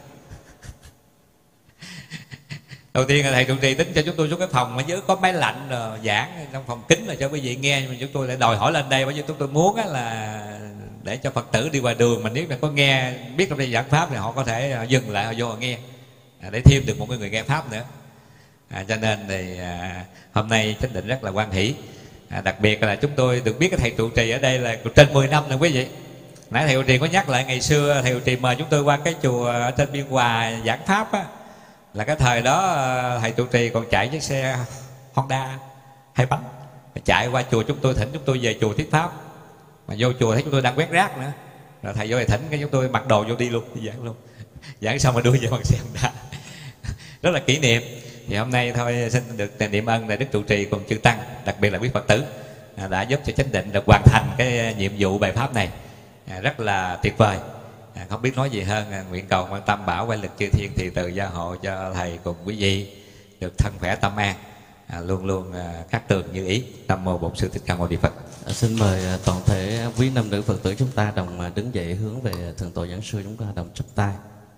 S1: Đầu tiên là thầy trụ trì tính cho chúng tôi xuống cái phòng ở dưới có máy lạnh rồi giảng trong phòng kính là cho quý vị nghe, nhưng mà chúng tôi lại đòi hỏi lên đây, bởi vì chúng tôi muốn là để cho Phật tử đi qua đường mà nếu là có nghe biết trong đây giảng pháp thì họ có thể dừng lại, họ vô họ nghe, để thêm được một người nghe pháp nữa. Cho nên thì hôm nay chánh định rất là hoan hỷ. Đặc biệt là chúng tôi được biết cái thầy trụ trì ở đây là trên 10 năm rồi quý vị. Nãy thầy trụ trì có nhắc lại ngày xưa thầy trụ trì mời chúng tôi qua cái chùa ở trên Biên Hòa giảng pháp á, là cái thời đó thầy trụ trì còn chạy chiếc xe Honda 2 bánh chạy qua chùa chúng tôi, thỉnh chúng tôi về chùa thuyết pháp, mà vô chùa thấy chúng tôi đang quét rác nữa, rồi thầy vô thầy thỉnh cái chúng tôi mặc đồ vô đi luôn, đi giảng luôn, giảng xong rồi đưa về bằng xe Honda. Rất là kỷ niệm. Thì hôm nay thôi xin được niệm ơn là Đức trụ trì cùng chư tăng, đặc biệt là quý Phật tử đã giúp cho chánh định được hoàn thành cái nhiệm vụ bài pháp này rất là tuyệt vời. Không biết nói gì hơn, nguyện cầu quan tâm bảo quay lực chư thiên thì từ gia hộ cho thầy cùng quý vị được thân khỏe tâm an, luôn luôn khắc tường như ý. Nam mô Bổn Sư Thích Ca Mâu Ni Phật.
S2: Xin mời toàn thể quý nam nữ Phật tử chúng ta đồng đứng dậy hướng về Thượng tọa giảng sư, chúng ta đồng chắp tay.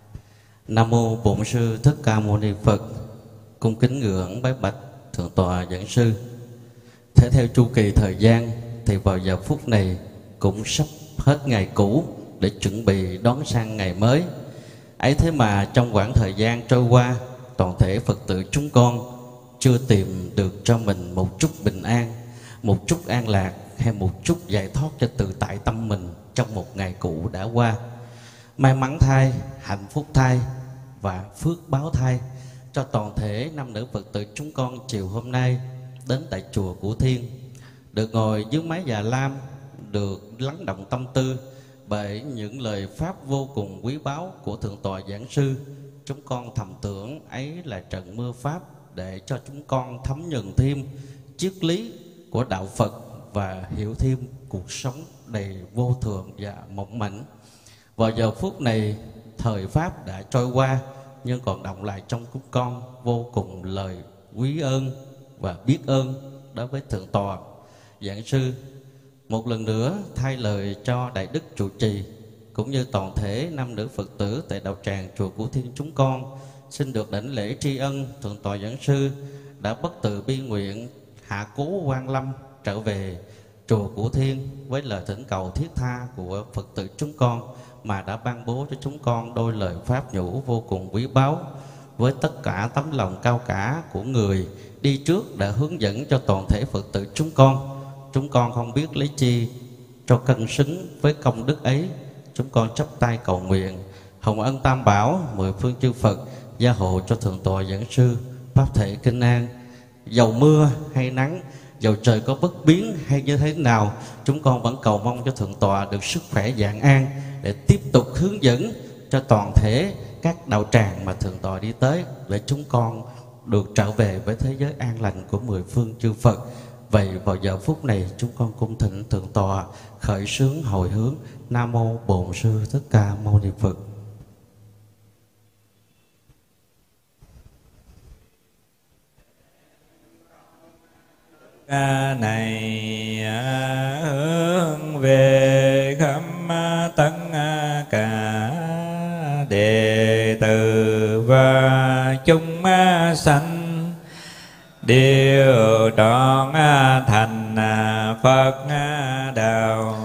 S2: Nam mô Bổn Sư Thích Ca Mâu Ni Phật. Cung kính ngưỡng bái bạch Thượng tọa giảng sư. Thế theo chu kỳ thời gian thì vào giờ phút này cũng sắp hết ngày cũ để chuẩn bị đón sang ngày mới. Ấy thế mà trong khoảng thời gian trôi qua, toàn thể Phật tử chúng con chưa tìm được cho mình một chút bình an, một chút an lạc hay một chút giải thoát cho tự tại tâm mình trong một ngày cũ đã qua. May mắn thay, hạnh phúc thay và phước báo thay cho toàn thể nam nữ Phật tử chúng con chiều hôm nay đến tại chùa Cửu Thiên, được ngồi dưới mái Già Lam, được lắng động tâm tư bởi những lời pháp vô cùng quý báu của Thượng tọa giảng sư. Chúng con thầm tưởng ấy là trận mưa pháp để cho chúng con thấm nhuần thêm triết lý của đạo Phật và hiểu thêm cuộc sống đầy vô thường và mộng mảnh. Vào giờ phút này, thời pháp đã trôi qua, nhưng còn đọng lại trong chúng con vô cùng lời quý ơn và biết ơn đối với Thượng tọa giảng sư. Một lần nữa thay lời cho Đại Đức trụ trì cũng như toàn thể nam nữ Phật tử tại đạo tràng chùa Cửu Thiên chúng con xin được đảnh lễ tri ân Thượng tọa giảng sư đã bất từ bi nguyện hạ cố Quan Lâm trở về chùa Cửu Thiên với lời thỉnh cầu thiết tha của Phật tử chúng con, mà đã ban bố cho chúng con đôi lời pháp nhũ vô cùng quý báu. Với tất cả tấm lòng cao cả của người đi trước đã hướng dẫn cho toàn thể Phật tử chúng con không biết lấy chi cho cân xứng với công đức ấy. Chúng con chắp tay cầu nguyện hồng ân tam bảo, mười phương chư Phật gia hộ cho Thượng tọa giảng sư pháp thể kinh an. Dầu mưa hay nắng, dầu trời có bất biến hay như thế nào, chúng con vẫn cầu mong cho Thượng tọa được sức khỏe vạn an để tiếp tục hướng dẫn cho toàn thể các đạo tràng mà Thượng tọa đi tới, để chúng con được trở về với thế giới an lành của mười phương chư Phật. Vậy vào giờ phút này chúng con cung thỉnh Thượng tọa khởi xướng hồi hướng. Nam mô Bổn Sư Thích Ca Mâu Ni Phật.
S1: Ca này hướng về khắp tất cả đệ tử và chúng sanh đều trọn thành Phật đạo.